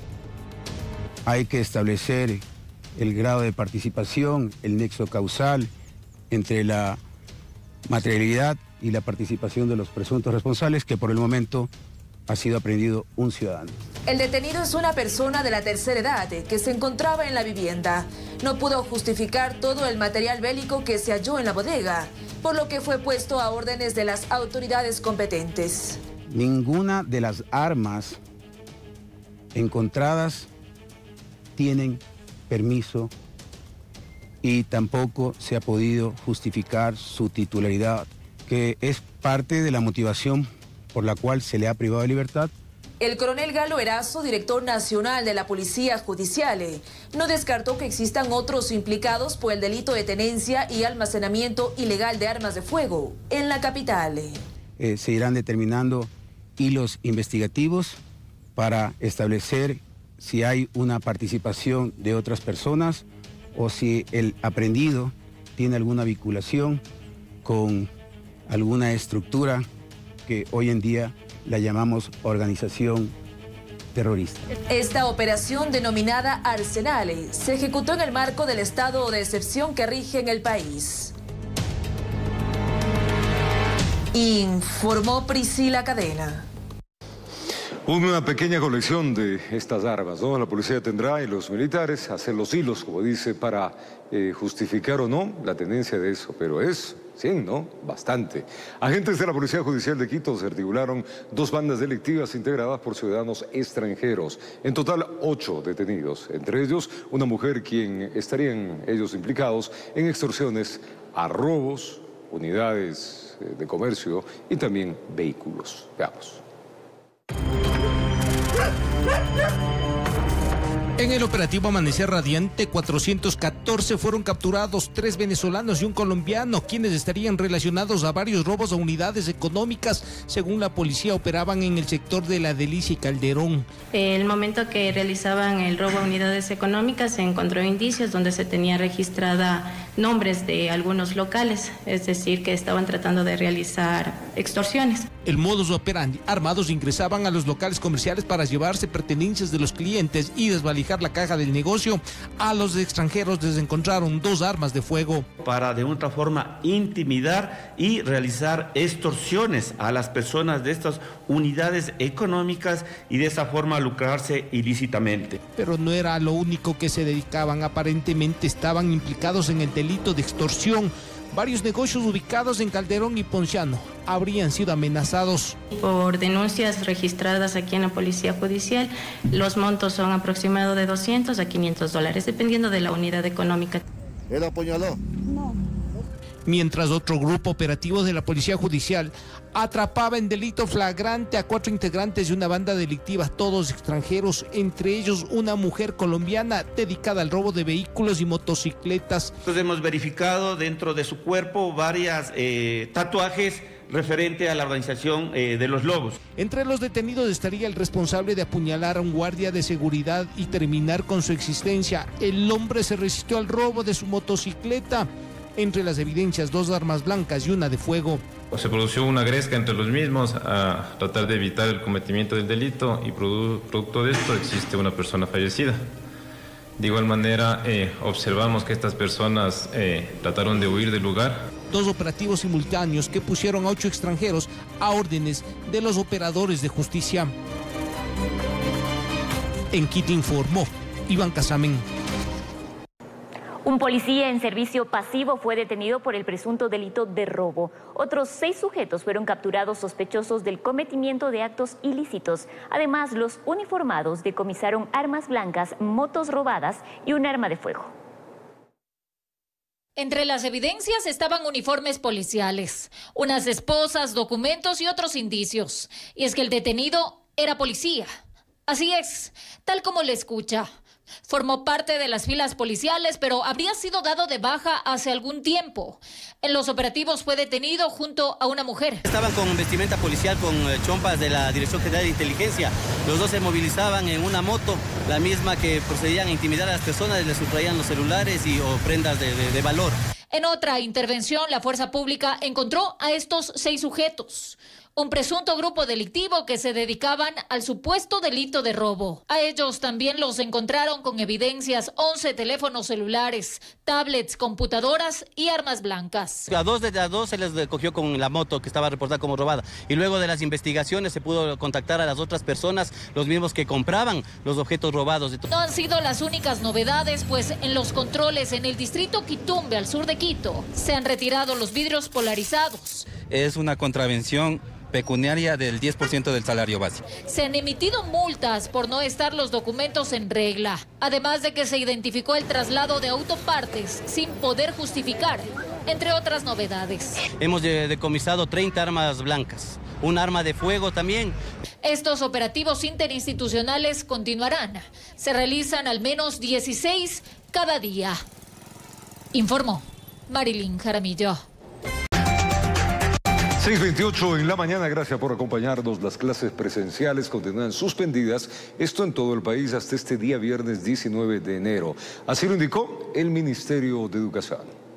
Hay que establecer el grado de participación, el nexo causal entre la materialidad y la participación de los presuntos responsables, que por el momento ha sido aprehendido un ciudadano. El detenido es una persona de la tercera edad que se encontraba en la vivienda. No pudo justificar todo el material bélico que se halló en la bodega, por lo que fue puesto a órdenes de las autoridades competentes. Ninguna de las armas encontradas tienen permiso y tampoco se ha podido justificar su titularidad, que es parte de la motivación por la cual se le ha privado de libertad. El coronel Galo Erazo, director nacional de la Policía Judicial, no descartó que existan otros implicados por el delito de tenencia y almacenamiento ilegal de armas de fuego en la capital. Eh, se irán determinando hilos investigativos para establecer si hay una participación de otras personas o si el aprehendido tiene alguna vinculación con alguna estructura que hoy en día la llamamos organización terrorista. Esta operación denominada Arsenal se ejecutó en el marco del estado de excepción que rige en el país. Informó Priscila Cadena. Una pequeña colección de estas armas, ¿no? La policía tendrá y los militares hacer los hilos, como dice, para eh, justificar o no la tendencia de eso, pero es, sí, ¿no? Bastante. Agentes de la Policía Judicial de Quito desarticularon dos bandas delictivas integradas por ciudadanos extranjeros. En total, ocho detenidos, entre ellos una mujer quien estarían ellos implicados en extorsiones a robos, unidades de comercio y también vehículos. Veamos. En el operativo Amanecer Radiante, cuatrocientos catorce fueron capturados, tres venezolanos y un colombiano, quienes estarían relacionados a varios robos a unidades económicas. Según la policía, operaban en el sector de La Delicia y Calderón. El momento que realizaban el robo a unidades económicas se encontró indicios donde se tenía registrada nombres de algunos locales, es decir, que estaban tratando de realizar extorsiones. El modus operandi: armados ingresaban a los locales comerciales para llevarse pertenencias de los clientes y desvalijar la caja del negocio. A los extranjeros les encontraron dos armas de fuego. Para de otra forma intimidar y realizar extorsiones a las personas de estas unidades económicas y de esa forma lucrarse ilícitamente. Pero no era lo único que se dedicaban, aparentemente estaban implicados en el delito de extorsión. Varios negocios ubicados en Calderón y Ponciano habrían sido amenazados. Por denuncias registradas aquí en la Policía Judicial, los montos son aproximados de doscientos a quinientos dólares, dependiendo de la unidad económica. ¿Él apuñaló? No. Mientras otro grupo operativo de la Policía Judicial atrapaba en delito flagrante a cuatro integrantes de una banda delictiva, todos extranjeros, entre ellos una mujer colombiana dedicada al robo de vehículos y motocicletas. Entonces hemos verificado dentro de su cuerpo varias eh, tatuajes referente a la organización eh, de los lobos. Entre los detenidos estaría el responsable de apuñalar a un guardia de seguridad y terminar con su existencia. El hombre se resistió al robo de su motocicleta. Entre las evidencias, dos armas blancas y una de fuego. Se produjo una gresca entre los mismos a tratar de evitar el cometimiento del delito y produ producto de esto existe una persona fallecida. De igual manera, eh, observamos que estas personas eh, trataron de huir del lugar. Dos operativos simultáneos que pusieron a ocho extranjeros a órdenes de los operadores de justicia. En Quito informó Iván Casamen. Un policía en servicio pasivo fue detenido por el presunto delito de robo. Otros seis sujetos fueron capturados sospechosos del cometimiento de actos ilícitos. Además, los uniformados decomisaron armas blancas, motos robadas y un arma de fuego. Entre las evidencias estaban uniformes policiales, unas esposas, documentos y otros indicios. Y es que el detenido era policía. Así es, tal como le escucha. Formó parte de las filas policiales, pero habría sido dado de baja hace algún tiempo. En los operativos fue detenido junto a una mujer. Estaban con vestimenta policial, con chompas de la Dirección General de Inteligencia. Los dos se movilizaban en una moto, la misma que procedían a intimidar a las personas, les sustraían los celulares y o prendas de, de, de valor. En otra intervención, la fuerza pública encontró a estos seis sujetos. Un presunto grupo delictivo que se dedicaban al supuesto delito de robo. A ellos también los encontraron con evidencias, once teléfonos celulares, tablets, computadoras y armas blancas. A dos de a dos se les cogió con la moto que estaba reportada como robada. Y luego de las investigaciones se pudo contactar a las otras personas, los mismos que compraban los objetos robados. No han sido las únicas novedades, pues en los controles en el distrito Quitumbe, al sur de Quito, se han retirado los vidrios polarizados. Es una contravención pecuniaria del diez por ciento del salario básico. Se han emitido multas por no estar los documentos en regla, además de que se identificó el traslado de autopartes sin poder justificar, entre otras novedades. Hemos decomisado treinta armas blancas, un arma de fuego también. Estos operativos interinstitucionales continuarán. Se realizan al menos dieciséis cada día. Informó Marilyn Jaramillo. seis veintiocho en la mañana, gracias por acompañarnos. Las clases presenciales continúan suspendidas, esto en todo el país hasta este día viernes diecinueve de enero. Así lo indicó el Ministerio de Educación.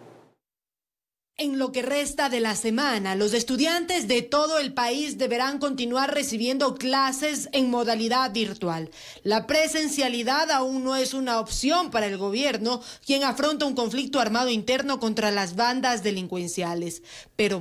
En lo que resta de la semana, los estudiantes de todo el país deberán continuar recibiendo clases en modalidad virtual. La presencialidad aún no es una opción para el gobierno, quien afronta un conflicto armado interno contra las bandas delincuenciales. Pero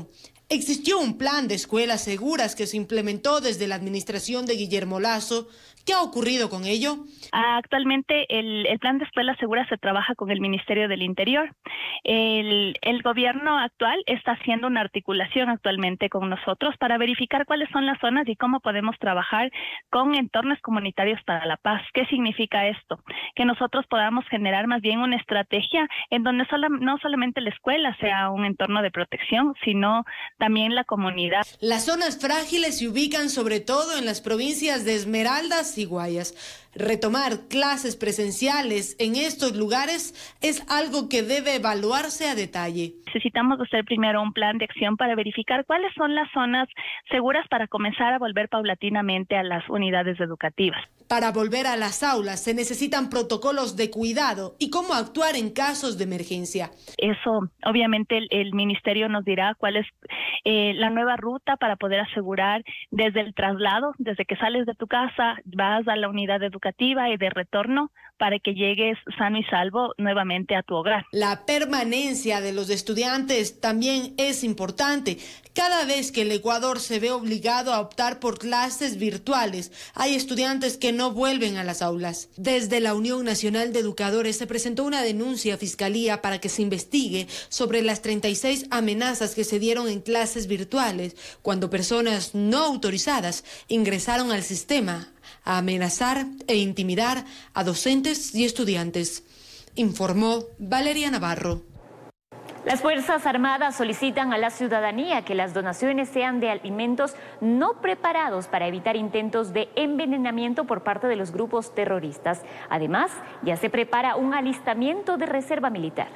Existió un plan de escuelas seguras que se implementó desde la administración de Guillermo Lasso. ¿Qué ha ocurrido con ello? Actualmente el, el plan de escuelas seguras se trabaja con el Ministerio del Interior. El, el gobierno actual está haciendo una articulación actualmente con nosotros para verificar cuáles son las zonas y cómo podemos trabajar con entornos comunitarios para la paz. ¿Qué significa esto? Que nosotros podamos generar más bien una estrategia en donde sola, no solamente la escuela sea un entorno de protección, sino también la comunidad. Las zonas frágiles se ubican sobre todo en las provincias de Esmeraldas y Guayas. Retomar clases presenciales en estos lugares es algo que debe evaluarse a detalle. Necesitamos hacer primero un plan de acción para verificar cuáles son las zonas seguras para comenzar a volver paulatinamente a las unidades educativas. Para volver a las aulas se necesitan protocolos de cuidado y cómo actuar en casos de emergencia. Eso, obviamente, el, el ministerio nos dirá cuál es eh, la nueva ruta para poder asegurar desde el traslado, desde que sales de tu casa, vas a la unidad educativa y de retorno para que llegues sano y salvo nuevamente a tu hogar. La permanencia de los estudiantes también es importante. Cada vez que el Ecuador se ve obligado a optar por clases virtuales, hay estudiantes que no vuelven a las aulas. Desde la Unión Nacional de Educadores se presentó una denuncia a Fiscalía para que se investigue sobre las treinta y seis amenazas que se dieron en clases virtuales, cuando personas no autorizadas ingresaron al sistema a amenazar e intimidar a docentes y estudiantes, informó Valeria Navarro. Las Fuerzas Armadas solicitan a la ciudadanía que las donaciones sean de alimentos no preparados para evitar intentos de envenenamiento por parte de los grupos terroristas. Además, ya se prepara un alistamiento de reserva militar.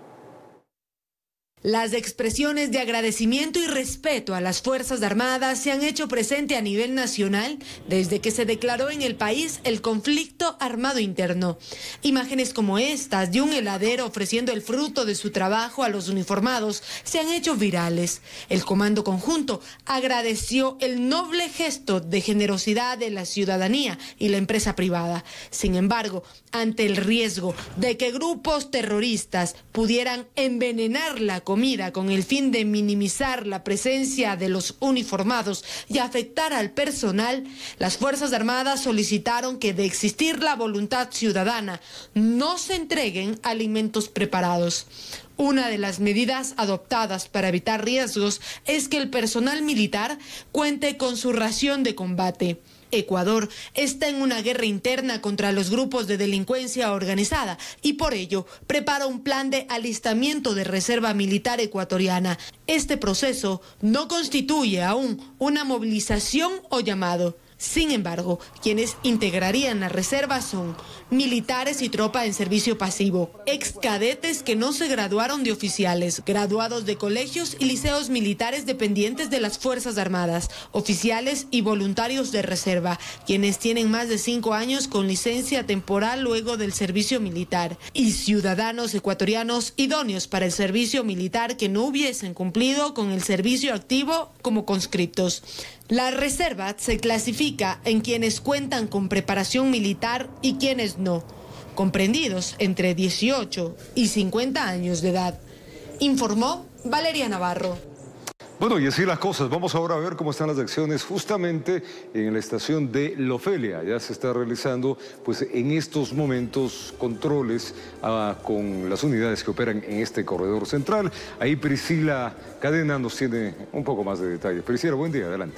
Las expresiones de agradecimiento y respeto a las Fuerzas Armadas se han hecho presente a nivel nacional desde que se declaró en el país el conflicto armado interno. Imágenes como estas de un heladero ofreciendo el fruto de su trabajo a los uniformados se han hecho virales. El Comando Conjunto agradeció el noble gesto de generosidad de la ciudadanía y la empresa privada. Sin embargo, ante el riesgo de que grupos terroristas pudieran envenenar la comida con el fin de minimizar la presencia de los uniformados y afectar al personal, las Fuerzas Armadas solicitaron que, de existir la voluntad ciudadana, no se entreguen alimentos preparados. Una de las medidas adoptadas para evitar riesgos es que el personal militar cuente con su ración de combate. Ecuador está en una guerra interna contra los grupos de delincuencia organizada y por ello prepara un plan de alistamiento de reserva militar ecuatoriana. Este proceso no constituye aún una movilización o llamado. Sin embargo, quienes integrarían la reserva son militares y tropa en servicio pasivo, ex cadetes que no se graduaron de oficiales, graduados de colegios y liceos militares dependientes de las Fuerzas Armadas, oficiales y voluntarios de reserva, quienes tienen más de cinco años con licencia temporal luego del servicio militar, y ciudadanos ecuatorianos idóneos para el servicio militar que no hubiesen cumplido con el servicio activo como conscriptos. La reserva se clasifica en quienes cuentan con preparación militar y quienes no, comprendidos entre dieciocho y cincuenta años de edad, informó Valeria Navarro. Bueno, y así las cosas. Vamos ahora a ver cómo están las acciones justamente en la estación de Lofelia. Ya se está realizando, pues, en estos momentos controles ah, con las unidades que operan en este corredor central. Ahí Priscila Cadena nos tiene un poco más de detalle. Priscila, buen día, adelante.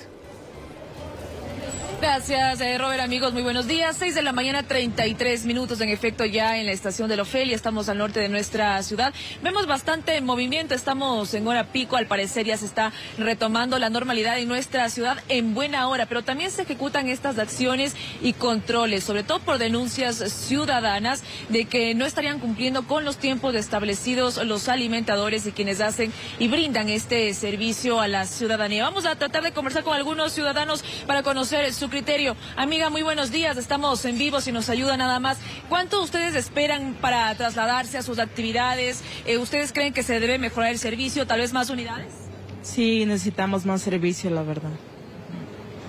Gracias, eh, Robert, amigos, muy buenos días. seis de la mañana, treinta y tres minutos, en efecto, ya en la estación de Lofelia. Estamos al norte de nuestra ciudad. Vemos bastante movimiento, estamos en hora pico, al parecer ya se está retomando la normalidad en nuestra ciudad en buena hora, pero también se ejecutan estas acciones y controles, sobre todo por denuncias ciudadanas de que no estarían cumpliendo con los tiempos establecidos los alimentadores y quienes hacen y brindan este servicio a la ciudadanía. Vamos a tratar de conversar con algunos ciudadanos para conocer su criterio. Amiga, muy buenos días, estamos en vivo, si nos ayuda nada más. ¿Cuánto ustedes esperan para trasladarse a sus actividades? Eh, ¿Ustedes creen que se debe mejorar el servicio, tal vez más unidades? Sí, necesitamos más servicio, la verdad.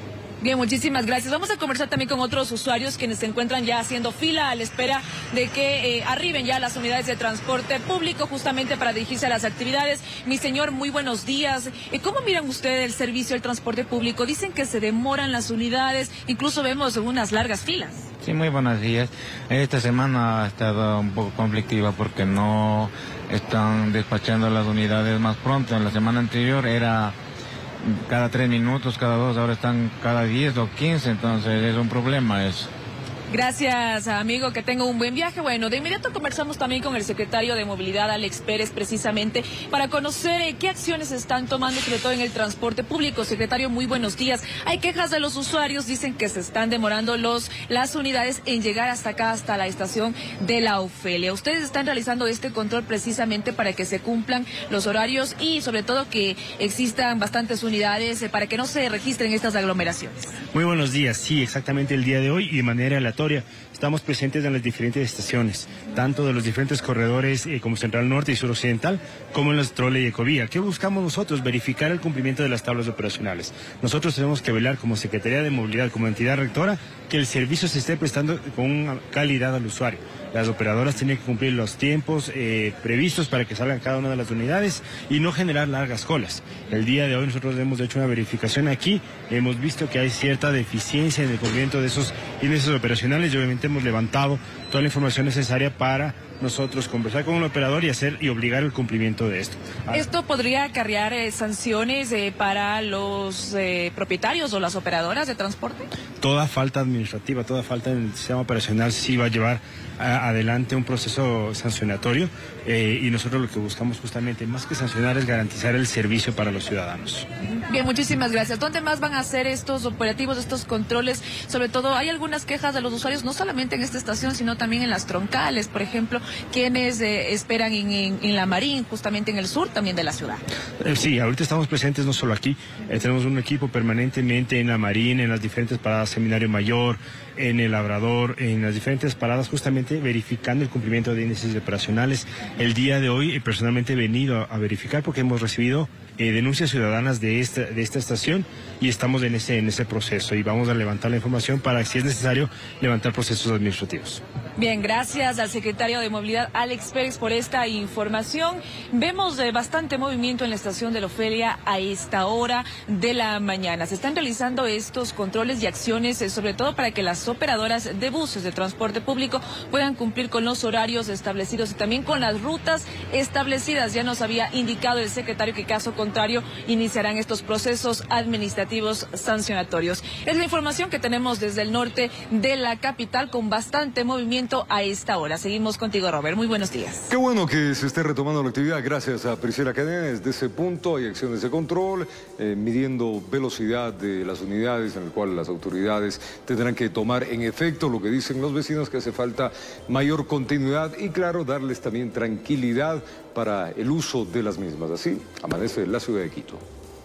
Bien, muchísimas gracias. Vamos a conversar también con otros usuarios quienes se encuentran ya haciendo fila a la espera de que eh, arriben ya las unidades de transporte público justamente para dirigirse a las actividades. Mi señor, muy buenos días. Eh, ¿Cómo miran ustedes el servicio del transporte público? Dicen que se demoran las unidades, incluso vemos unas largas filas. Sí, muy buenos días. Esta semana ha estado un poco conflictiva porque no están despachando las unidades más pronto. En la semana anterior era cada tres minutos, cada dos, ahora están cada diez o quince, entonces es un problema eso. Gracias, amigo, que tenga un buen viaje. Bueno, de inmediato conversamos también con el secretario de Movilidad, Alex Pérez, precisamente para conocer eh, qué acciones se están tomando, sobre todo en el transporte público. Secretario, muy buenos días. Hay quejas de los usuarios, dicen que se están demorando los las unidades en llegar hasta acá, hasta la estación de la Ofelia. Ustedes están realizando este control precisamente para que se cumplan los horarios y sobre todo que existan bastantes unidades eh, para que no se registren estas aglomeraciones. Muy buenos días. Sí, exactamente el día de hoy y de manera aleatoria estamos presentes en las diferentes estaciones, tanto de los diferentes corredores eh, como Central Norte y Sur Occidental, como en los trole y ecovía. ¿Qué buscamos nosotros? Verificar el cumplimiento de las tablas operacionales. Nosotros tenemos que velar como Secretaría de Movilidad, como entidad rectora, que el servicio se esté prestando con una calidad al usuario. Las operadoras tienen que cumplir los tiempos eh, previstos para que salgan cada una de las unidades y no generar largas colas. El día de hoy nosotros hemos hecho una verificación aquí, hemos visto que hay cierta deficiencia en el cumplimiento de esos índices operacionales y obviamente hemos levantado toda la información necesaria para nosotros conversar con el operador y hacer y obligar el cumplimiento de esto. ¿Esto podría acarrear eh, sanciones eh, para los eh, propietarios o las operadoras de transporte? Toda falta administrativa, toda falta en el sistema operacional sí va a llevar a, adelante un proceso sancionatorio eh, y nosotros lo que buscamos justamente, más que sancionar, es garantizar el servicio para los ciudadanos. Bien, muchísimas gracias. ¿Dónde más van a hacer estos operativos, estos controles? Sobre todo, hay algunas quejas de los usuarios, no solamente en esta estación, sino también en las troncales, por ejemplo, quienes eh, esperan en, en, en La Marín, justamente en el sur también de la ciudad. Eh, sí, ahorita estamos presentes no solo aquí, eh, tenemos un equipo permanentemente en La Marín, en las diferentes paradas Seminario Mayor, en El Labrador, en las diferentes paradas, justamente verificando el cumplimiento de índices operacionales. El día de hoy eh, personalmente he venido a, a verificar porque hemos recibido eh, denuncias ciudadanas de esta, de esta estación y estamos en ese, en ese proceso y vamos a levantar la información para, si es necesario, levantar procesos administrativos. Bien, gracias al secretario de Movilidad, Alex Pérez, por esta información. Vemos eh, bastante movimiento en la estación de la Ofelia a esta hora de la mañana. Se están realizando estos controles y acciones, eh, sobre todo para que las operadoras de buses de transporte público puedan cumplir con los horarios establecidos y también con las rutas establecidas. Ya nos había indicado el secretario que, caso contrario, iniciarán estos procesos administrativos sancionatorios. Es la información que tenemos desde el norte de la capital, con bastante movimiento a esta hora. Seguimos contigo, Robert. Muy buenos días. Qué bueno que se esté retomando la actividad. Gracias a Priscila Cadena. Desde ese punto hay acciones de control, eh, midiendo velocidad de las unidades, en el cual las autoridades tendrán que tomar en efecto lo que dicen los vecinos, que hace falta mayor continuidad y, claro, darles también tranquilidad para el uso de las mismas. Así amanece la ciudad de Quito.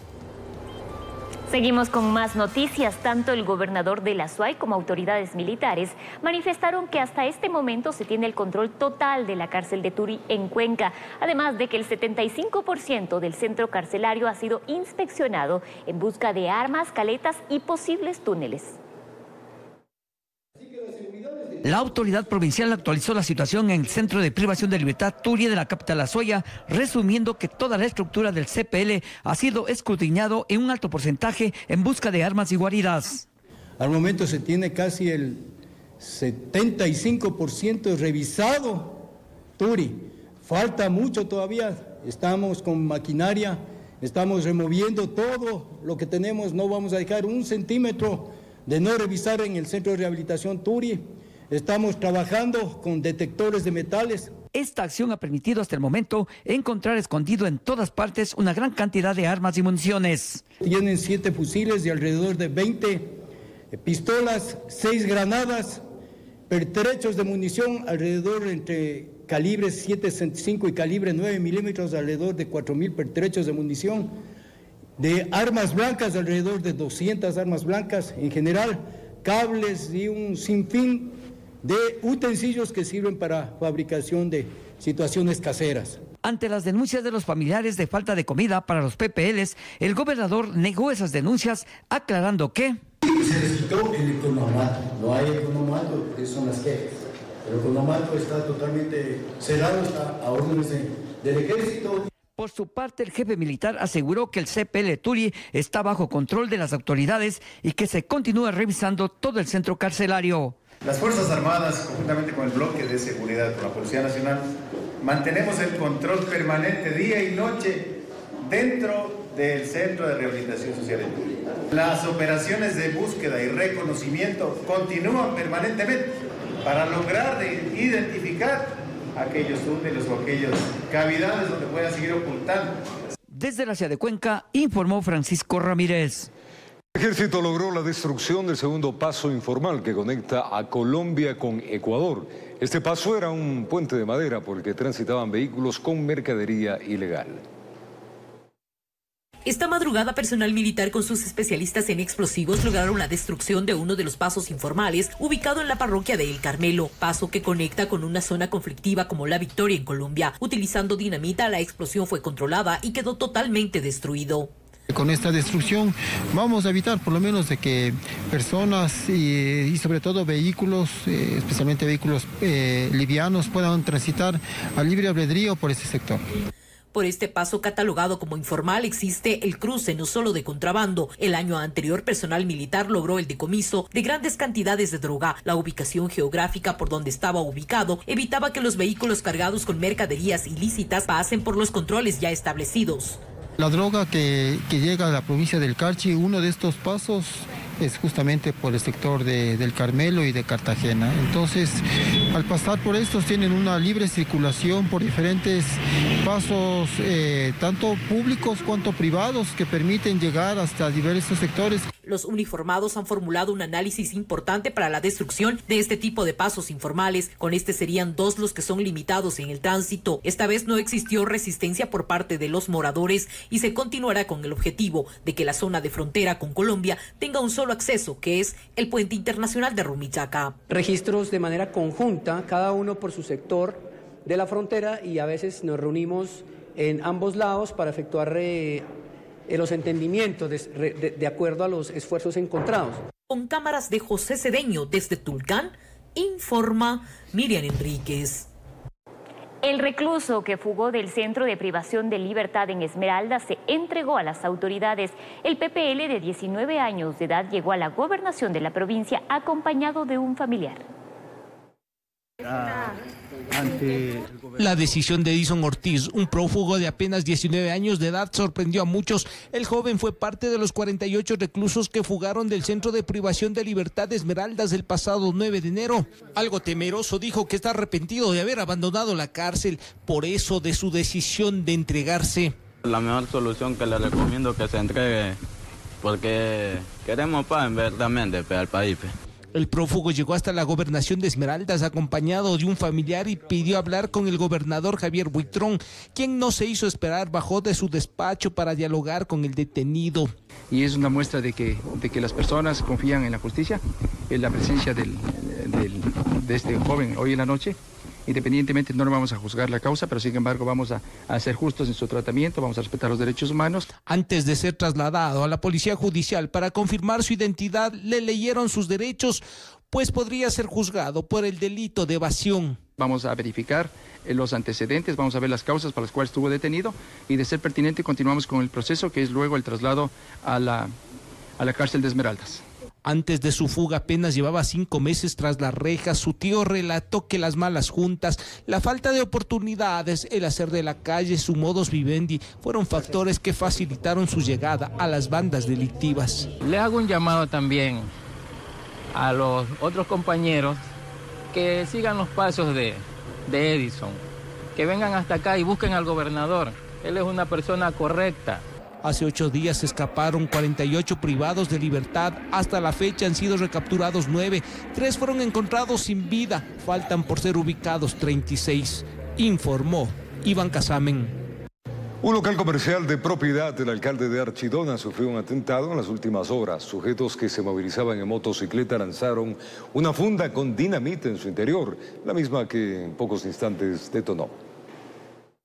Seguimos con más noticias. Tanto el gobernador de la S U A Y como autoridades militares manifestaron que hasta este momento se tiene el control total de la cárcel de Turi en Cuenca, además de que el setenta y cinco por ciento del centro carcelario ha sido inspeccionado en busca de armas, caletas y posibles túneles. La autoridad provincial actualizó la situación en el Centro de Privación de Libertad Turi de la capital Azuaya, resumiendo que toda la estructura del C P L ha sido escudriñado en un alto porcentaje en busca de armas y guaridas. Al momento se tiene casi el setenta y cinco por ciento revisado Turi. Falta mucho todavía, estamos con maquinaria, estamos removiendo todo lo que tenemos, no vamos a dejar un centímetro de no revisar en el Centro de Rehabilitación Turi. Estamos trabajando con detectores de metales. Esta acción ha permitido hasta el momento encontrar escondido en todas partes una gran cantidad de armas y municiones. Tienen siete fusiles de alrededor de veinte pistolas, seis granadas, pertrechos de munición alrededor entre calibres siete sesenta y cinco y calibre nueve milímetros, alrededor de cuatro mil pertrechos de munición, de armas blancas alrededor de doscientas armas blancas en general, cables y un sinfín de utensilios que sirven para fabricación de situaciones caseras. Ante las denuncias de los familiares de falta de comida para los P P Ls, el gobernador negó esas denuncias, aclarando que... Sí, se les quitó el economato. No hay economato, esas son las quejas. El economato está totalmente cerrado, está a órdenes de, del ejército. Por su parte, el jefe militar aseguró que el C P L Turi está bajo control de las autoridades y que se continúa revisando todo el centro carcelario. Las Fuerzas Armadas, conjuntamente con el bloque de seguridad, con la Policía Nacional, mantenemos el control permanente día y noche dentro del Centro de Rehabilitación Social en Turi. Las operaciones de búsqueda y reconocimiento continúan permanentemente para lograr identificar aquellos túneles o aquellas cavidades donde puedan seguir ocultando. Desde la ciudad de Cuenca, informó Francisco Ramírez. El ejército logró la destrucción del segundo paso informal que conecta a Colombia con Ecuador. Este paso era un puente de madera por el que transitaban vehículos con mercadería ilegal. Esta madrugada, personal militar con sus especialistas en explosivos lograron la destrucción de uno de los pasos informales ubicado en la parroquia de El Carmelo, paso que conecta con una zona conflictiva como La Victoria en Colombia. Utilizando dinamita, la explosión fue controlada y quedó totalmente destruido. Con esta destrucción vamos a evitar por lo menos de que personas y, y sobre todo vehículos, eh, especialmente vehículos eh, livianos, puedan transitar a libre albedrío por este sector. Por este paso catalogado como informal existe el cruce no solo de contrabando. El año anterior, personal militar logró el decomiso de grandes cantidades de droga. La ubicación geográfica por donde estaba ubicado evitaba que los vehículos cargados con mercaderías ilícitas pasen por los controles ya establecidos. La droga que, que llega a la provincia del Carchi, uno de estos pasos es justamente por el sector de, del Carmelo y de Cartagena. Entonces, al pasar por estos tienen una libre circulación por diferentes pasos, eh, tanto públicos cuanto privados, que permiten llegar hasta diversos sectores. Los uniformados han formulado un análisis importante para la destrucción de este tipo de pasos informales. Con este serían dos los que son limitados en el tránsito. Esta vez no existió resistencia por parte de los moradores y se continuará con el objetivo de que la zona de frontera con Colombia tenga un solo acceso, que es el puente internacional de Rumichaca. Registros de manera conjunta, cada uno por su sector de la frontera, y a veces nos reunimos en ambos lados para efectuar eh, los entendimientos de, de, de acuerdo a los esfuerzos encontrados. Con cámaras de José Cedeño desde Tulcán, informa Miriam Enríquez. El recluso que fugó del Centro de Privación de Libertad en Esmeralda se entregó a las autoridades. El P P L de diecinueve años de edad llegó a la gobernación de la provincia acompañado de un familiar. La decisión de Edison Ortiz, un prófugo de apenas diecinueve años de edad, sorprendió a muchos. El joven fue parte de los cuarenta y ocho reclusos que fugaron del Centro de Privación de Libertad de Esmeraldas el pasado nueve de enero. Algo temeroso, dijo que está arrepentido de haber abandonado la cárcel, por eso de su decisión de entregarse. La mejor solución que le recomiendo que se entregue, porque queremos paz verdaderamente al país. El prófugo llegó hasta la gobernación de Esmeraldas acompañado de un familiar y pidió hablar con el gobernador Javier Buitrón, quien no se hizo esperar, bajó de su despacho para dialogar con el detenido. Y es una muestra de que, de que las personas confían en la justicia, en la presencia del, del, de este joven hoy en la noche. Independientemente no le vamos a juzgar la causa, pero sin embargo vamos a, a ser justos en su tratamiento, vamos a respetar los derechos humanos. Antes de ser trasladado a la Policía Judicial para confirmar su identidad, le leyeron sus derechos, pues podría ser juzgado por el delito de evasión. Vamos a verificar los antecedentes, vamos a ver las causas por las cuales estuvo detenido y de ser pertinente continuamos con el proceso, que es luego el traslado a la, a la cárcel de Esmeraldas. Antes de su fuga apenas llevaba cinco meses tras las rejas. Su tío relató que las malas juntas, la falta de oportunidades, el hacer de la calle su modus vivendi fueron factores que facilitaron su llegada a las bandas delictivas. Le hago un llamado también a los otros compañeros que sigan los pasos de, de Edison, que vengan hasta acá y busquen al gobernador. Él es una persona correcta. Hace ocho días escaparon cuarenta y ocho privados de libertad. Hasta la fecha han sido recapturados nueve. Tres fueron encontrados sin vida. Faltan por ser ubicados treinta y seis. Informó Iván Casamen. Un local comercial de propiedad del alcalde de Archidona sufrió un atentado en las últimas horas. Sujetos que se movilizaban en motocicleta lanzaron una funda con dinamita en su interior, la misma que en pocos instantes detonó.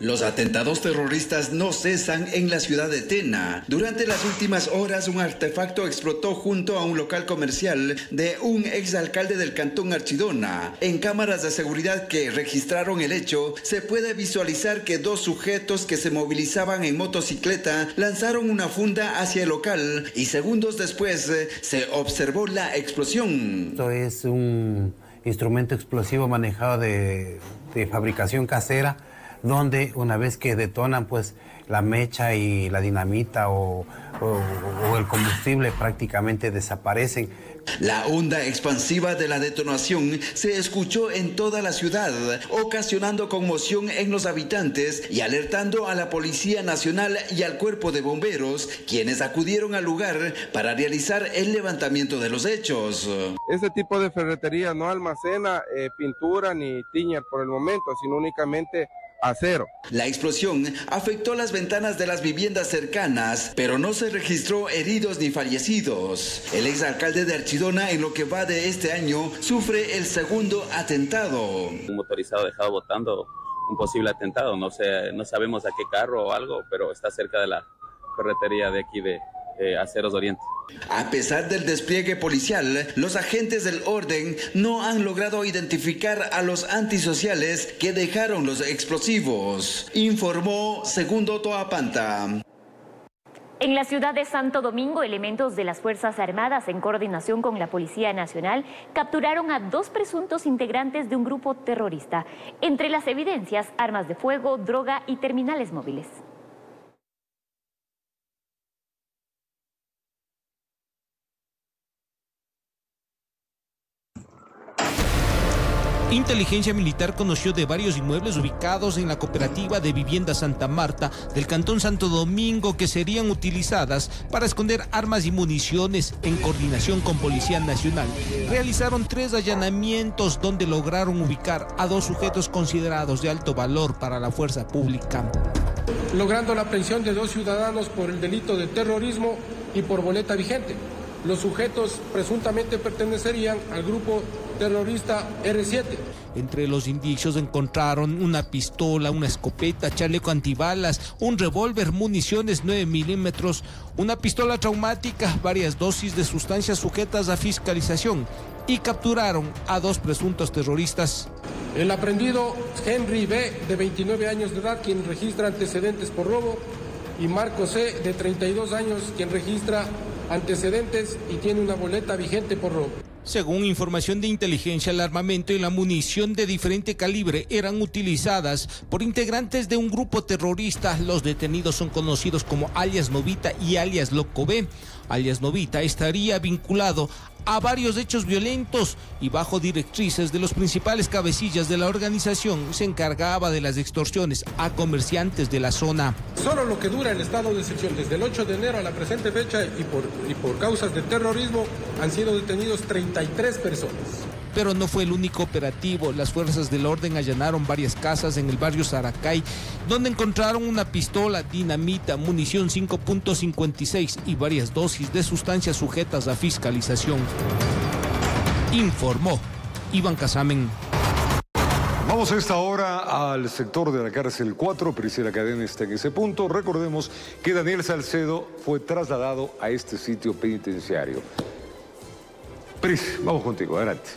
Los atentados terroristas no cesan en la ciudad de Tena. Durante las últimas horas, un artefacto explotó junto a un local comercial de un exalcalde del cantón Archidona. En cámaras de seguridad que registraron el hecho, se puede visualizar que dos sujetos que se movilizaban en motocicleta lanzaron una funda hacia el local y segundos después eh, se observó la explosión. Esto es un instrumento explosivo manejado de, de fabricación casera, donde una vez que detonan, pues la mecha y la dinamita o, o, o el combustible prácticamente desaparecen. La onda expansiva de la detonación se escuchó en toda la ciudad, ocasionando conmoción en los habitantes y alertando a la Policía Nacional y al Cuerpo de Bomberos, quienes acudieron al lugar para realizar el levantamiento de los hechos. Este tipo de ferretería no almacena eh, pintura ni tiña por el momento, sino únicamente acero. La explosión afectó las ventanas de las viviendas cercanas, pero no se registró heridos ni fallecidos. El exalcalde de Archidona, en lo que va de este año, sufre el segundo atentado. Un motorizado dejado botando un posible atentado, no sé, no sabemos a qué carro o algo, pero está cerca de la ferretería de aquí de eh, Aceros Oriente. A pesar del despliegue policial, los agentes del orden no han logrado identificar a los antisociales que dejaron los explosivos, informó Segundo Toapanta. En la ciudad de Santo Domingo, elementos de las Fuerzas Armadas, en coordinación con la Policía Nacional, capturaron a dos presuntos integrantes de un grupo terrorista. Entre las evidencias, armas de fuego, droga y terminales móviles. Inteligencia Militar conoció de varios inmuebles ubicados en la cooperativa de vivienda Santa Marta del Cantón Santo Domingo que serían utilizadas para esconder armas y municiones. En coordinación con Policía Nacional, realizaron tres allanamientos donde lograron ubicar a dos sujetos considerados de alto valor para la fuerza pública. Logrando la aprehensión de dos ciudadanos por el delito de terrorismo y por boleta vigente. Los sujetos presuntamente pertenecerían al grupo terrorista R siete. Entre los indicios encontraron una pistola, una escopeta, chaleco antibalas, un revólver, municiones nueve milímetros, una pistola traumática, varias dosis de sustancias sujetas a fiscalización y capturaron a dos presuntos terroristas. El aprendido Henry B., de veintinueve años de edad, quien registra antecedentes por robo, y Marco C., de treinta y dos años, quien registra antecedentes y tiene una boleta vigente por robo. Según información de inteligencia, el armamento y la munición de diferente calibre eran utilizadas por integrantes de un grupo terrorista. Los detenidos son conocidos como alias Novita y alias Loco B. Alias Novita estaría vinculado a varios hechos violentos y bajo directrices de los principales cabecillas de la organización se encargaba de las extorsiones a comerciantes de la zona. Solo lo que dura el estado de excepción desde el ocho de enero a la presente fecha y por, y por causas de terrorismo han sido detenidos treinta y tres personas. Pero no fue el único operativo. Las fuerzas del orden allanaron varias casas en el barrio Saracay, donde encontraron una pistola, dinamita, munición cinco punto cincuenta y seis y varias dosis de sustancias sujetas a fiscalización. Informó Iván Casamen. Vamos a esta hora al sector de la cárcel cuatro, Priscila Cadena está en ese punto. Recordemos que Daniel Salcedo fue trasladado a este sitio penitenciario. Pris, vamos contigo, adelante.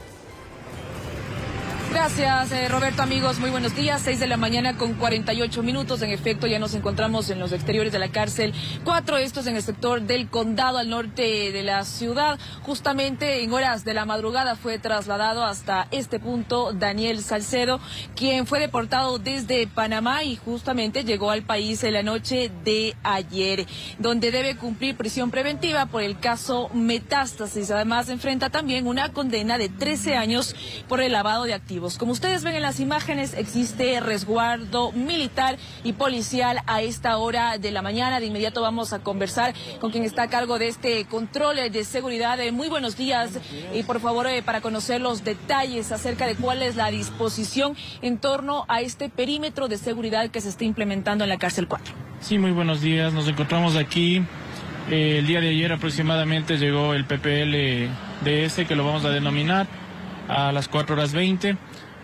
Gracias, eh, Roberto, amigos, muy buenos días. seis de la mañana con cuarenta y ocho minutos. En efecto, ya nos encontramos en los exteriores de la cárcel cuatro, estos en el sector del Condado al norte de la ciudad. Justamente en horas de la madrugada fue trasladado hasta este punto Daniel Salcedo, quien fue deportado desde Panamá y justamente llegó al país en la noche de ayer, donde debe cumplir prisión preventiva por el caso Metástasis. Además, enfrenta también una condena de trece años por el lavado de activos. Como ustedes ven en las imágenes, existe resguardo militar y policial a esta hora de la mañana. De inmediato vamos a conversar con quien está a cargo de este control de seguridad. Muy buenos días y por favor para conocer los detalles acerca de cuál es la disposición en torno a este perímetro de seguridad que se está implementando en la cárcel cuatro. Sí, muy buenos días. Nos encontramos aquí. Eh, el día de ayer aproximadamente llegó el P P L D S, que lo vamos a denominar, a las cuatro horas veinte.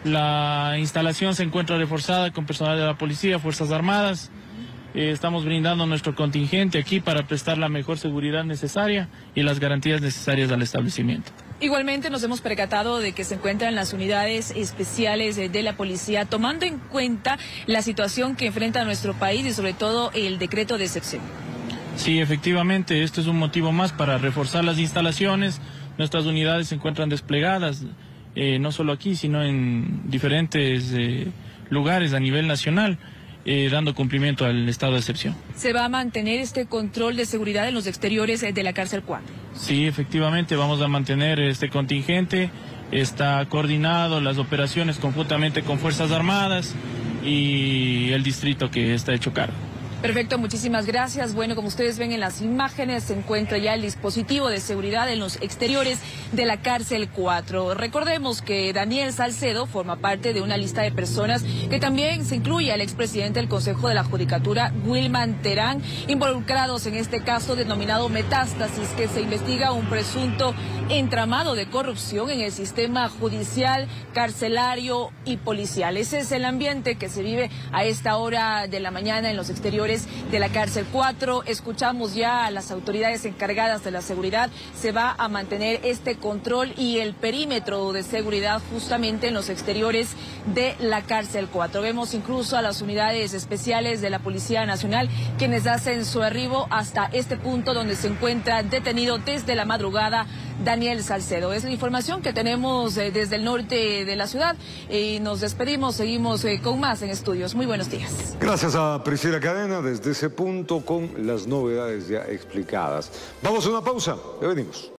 La instalación se encuentra reforzada con personal de la policía, Fuerzas Armadas. Eh, estamos brindando nuestro contingente aquí para prestar la mejor seguridad necesaria y las garantías necesarias al establecimiento. Igualmente nos hemos percatado de que se encuentran las unidades especiales de la policía tomando en cuenta la situación que enfrenta nuestro país y sobre todo el decreto de excepción. Sí, efectivamente, este es un motivo más para reforzar las instalaciones. Nuestras unidades se encuentran desplegadas, eh, no solo aquí, sino en diferentes eh, lugares a nivel nacional, eh, dando cumplimiento al estado de excepción. ¿Se va a mantener este control de seguridad en los exteriores de la cárcel cuatro? Sí, efectivamente, vamos a mantener este contingente. Está coordinado las operaciones conjuntamente con Fuerzas Armadas y el distrito que está hecho cargo. Perfecto, muchísimas gracias. Bueno, como ustedes ven en las imágenes, se encuentra ya el dispositivo de seguridad en los exteriores de la cárcel cuatro. Recordemos que Daniel Salcedo forma parte de una lista de personas que también se incluye al expresidente del Consejo de la Judicatura, Wilman Terán, involucrados en este caso denominado Metástasis, que se investiga un presunto entramado de corrupción en el sistema judicial, carcelario y policial. Ese es el ambiente que se vive a esta hora de la mañana en los exteriores de la cárcel cuatro. Escuchamos ya a las autoridades encargadas de la seguridad. Se va a mantener este control y el perímetro de seguridad justamente en los exteriores de la cárcel cuatro. Vemos incluso a las unidades especiales de la Policía Nacional quienes hacen su arribo hasta este punto donde se encuentra detenido desde la madrugada Daniel Salcedo. Es la información que tenemos eh, desde el norte de la ciudad y nos despedimos, seguimos eh, con más en estudios. Muy buenos días. Gracias a Priscila Cadena desde ese punto con las novedades ya explicadas. Vamos a una pausa, ya venimos.